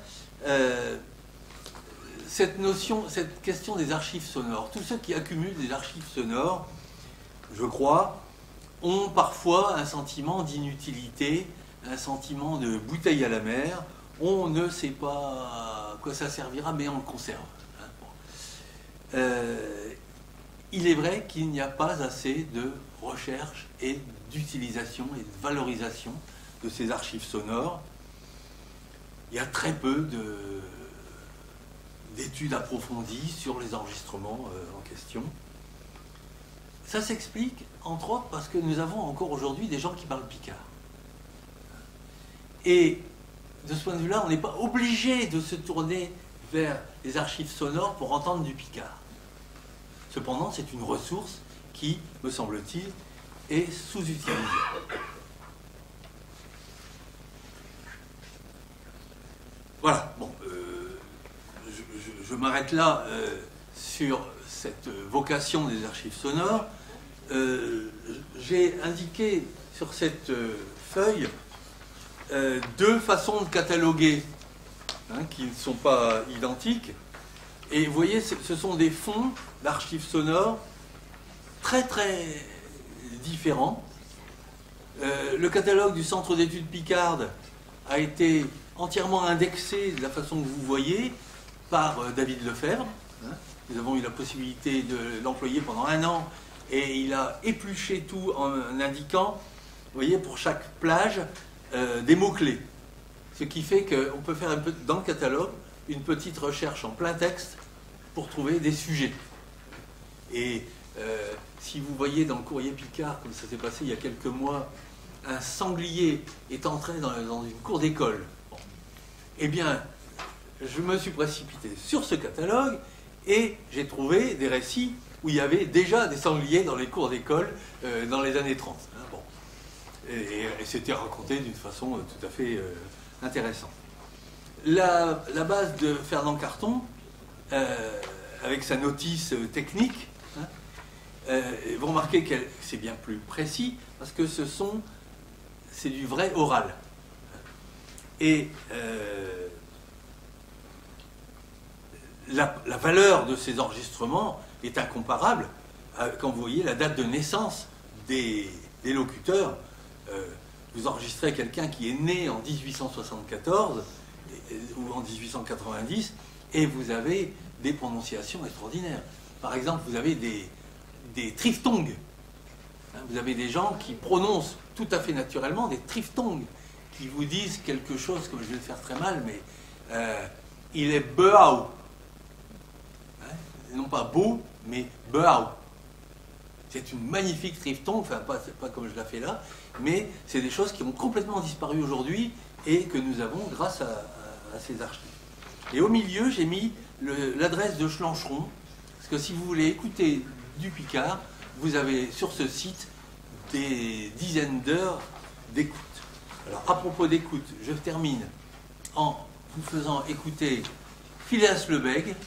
Cette question des archives sonores, tous ceux qui accumulent des archives sonores, je crois, ont parfois un sentiment d'inutilité, un sentiment de bouteille à la mer. On ne sait pas à quoi ça servira, mais on le conserve. Bon. Il est vrai qu'il n'y a pas assez de recherche et d'utilisation et de valorisation de ces archives sonores. Il y a très peu d'études approfondies sur les enregistrements en question. Ça s'explique, entre autres, parce que nous avons encore aujourd'hui des gens qui parlent picard. Et de ce point de vue-là, on n'est pas obligé de se tourner vers les archives sonores pour entendre du picard. Cependant, c'est une ressource qui, me semble-t-il, est sous-utilisée. Voilà, bon, je m'arrête là sur cette vocation des archives sonores. J'ai indiqué sur cette feuille deux façons de cataloguer qui ne sont pas identiques. Et vous voyez, ce sont des fonds d'archives sonores très très différents. Le catalogue du Centre d'études Picarde a été entièrement indexé de la façon que vous voyez par David Lefebvre. Nous avons eu la possibilité de l'employer pendant 1 an et il a épluché tout en indiquant, vous voyez, pour chaque plage, des mots-clés. Ce qui fait qu'on peut faire un peu, dans le catalogue une petite recherche en plein texte pour trouver des sujets. Et si vous voyez dans le courrier Picard, comme ça s'est passé il y a quelques mois, un sanglier est entré dans une cour d'école, bon, eh bien, je me suis précipité sur ce catalogue et j'ai trouvé des récits où il y avait déjà des sangliers dans les cours d'école dans les années 30. Hein, bon. Et c'était raconté d'une façon tout à fait intéressante. La base de Fernand Carton, avec sa notice technique, hein, vous remarquez que c'est bien plus précis parce que c'est du vrai oral. Et la valeur de ces enregistrements est incomparable quand vous voyez la date de naissance des locuteurs. Vous enregistrez quelqu'un qui est né en 1874 ou en 1890 et vous avez des prononciations extraordinaires. Par exemple, vous avez des triphtongues. Vous avez des gens qui prononcent tout à fait naturellement des triphtongues qui vous disent quelque chose, comme je vais le faire très mal, mais il est beau. Non pas beau, mais beau. C'est une magnifique triphtongue, enfin pas comme je la fais là, mais c'est des choses qui ont complètement disparu aujourd'hui et que nous avons grâce à ces archives. Et au milieu, j'ai mis l'adresse de Schlancheron, parce que si vous voulez écouter du Picard, vous avez sur ce site des dizaines d'heures d'écoute. Alors à propos d'écoute, je termine en vous faisant écouter Phileas Lebègue.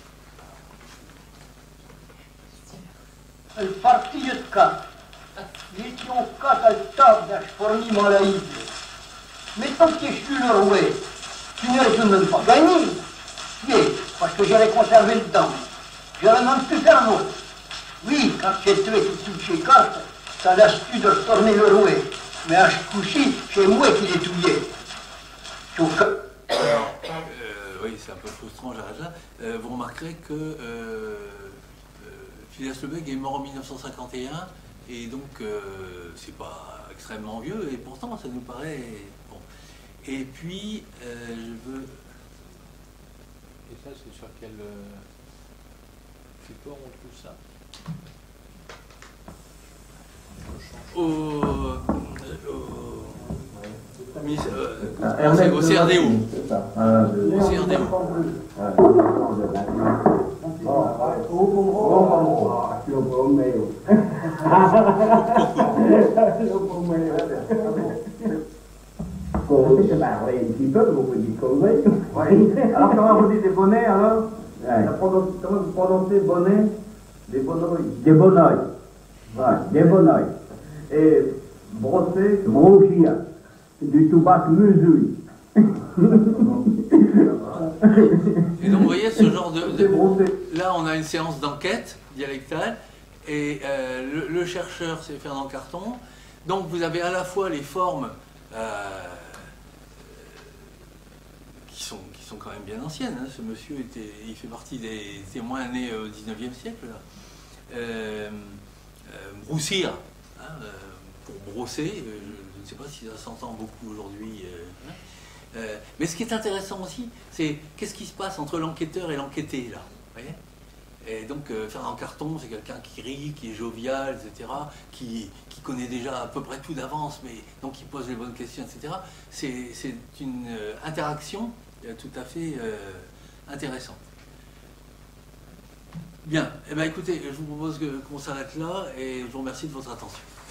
الفرقية كات ليتيون كات التاب داش فورني ملايين mais tant que je suis le roi tu ne peux même pas gagner parce que j'aurais conservé le temps j'aurais même pu faire un autre oui quand j'ai tué toutes ces cartes ça laisse plus de retourner le roi mais à ce coup-ci c'est moi qui l'ai tué oui c'est un peu frustrant j'arrête là vous remarquerez que Phileas Lebègue est mort en 1951 et donc c'est pas extrêmement vieux et pourtant ça nous paraît bon. Et puis je veux. Et ça c'est sur quel support on trouve ça? Au CRDO. Au CRDO. Alors comment vous dites des bonnets alors? Comment vous prononcez bonnet? Des bonnoïs. Des bonnoïs. Ouais, des bonnoïs. Et brosser? Brochir. Du tubac mesure. Et donc vous voyez ce genre Là on a une séance d'enquête dialectale et le chercheur c'est Fernand Carton. Donc vous avez à la fois les formes qui sont quand même bien anciennes. Hein. Ce monsieur il fait partie des témoins nés au 19e siècle. Là. Broussir, hein, pour brosser, je ne sais pas si ça s'entend beaucoup aujourd'hui. Mais ce qui est intéressant aussi, c'est qu'est-ce qui se passe entre l'enquêteur et l'enquêté, là. Vous voyez ? Et donc, Fernand Carton, c'est quelqu'un qui rit, qui est jovial, etc., qui connaît déjà à peu près tout d'avance, mais donc qui pose les bonnes questions, etc. C'est une interaction tout à fait intéressante. Bien, eh bien écoutez, je vous propose qu'on s'arrête là et je vous remercie de votre attention.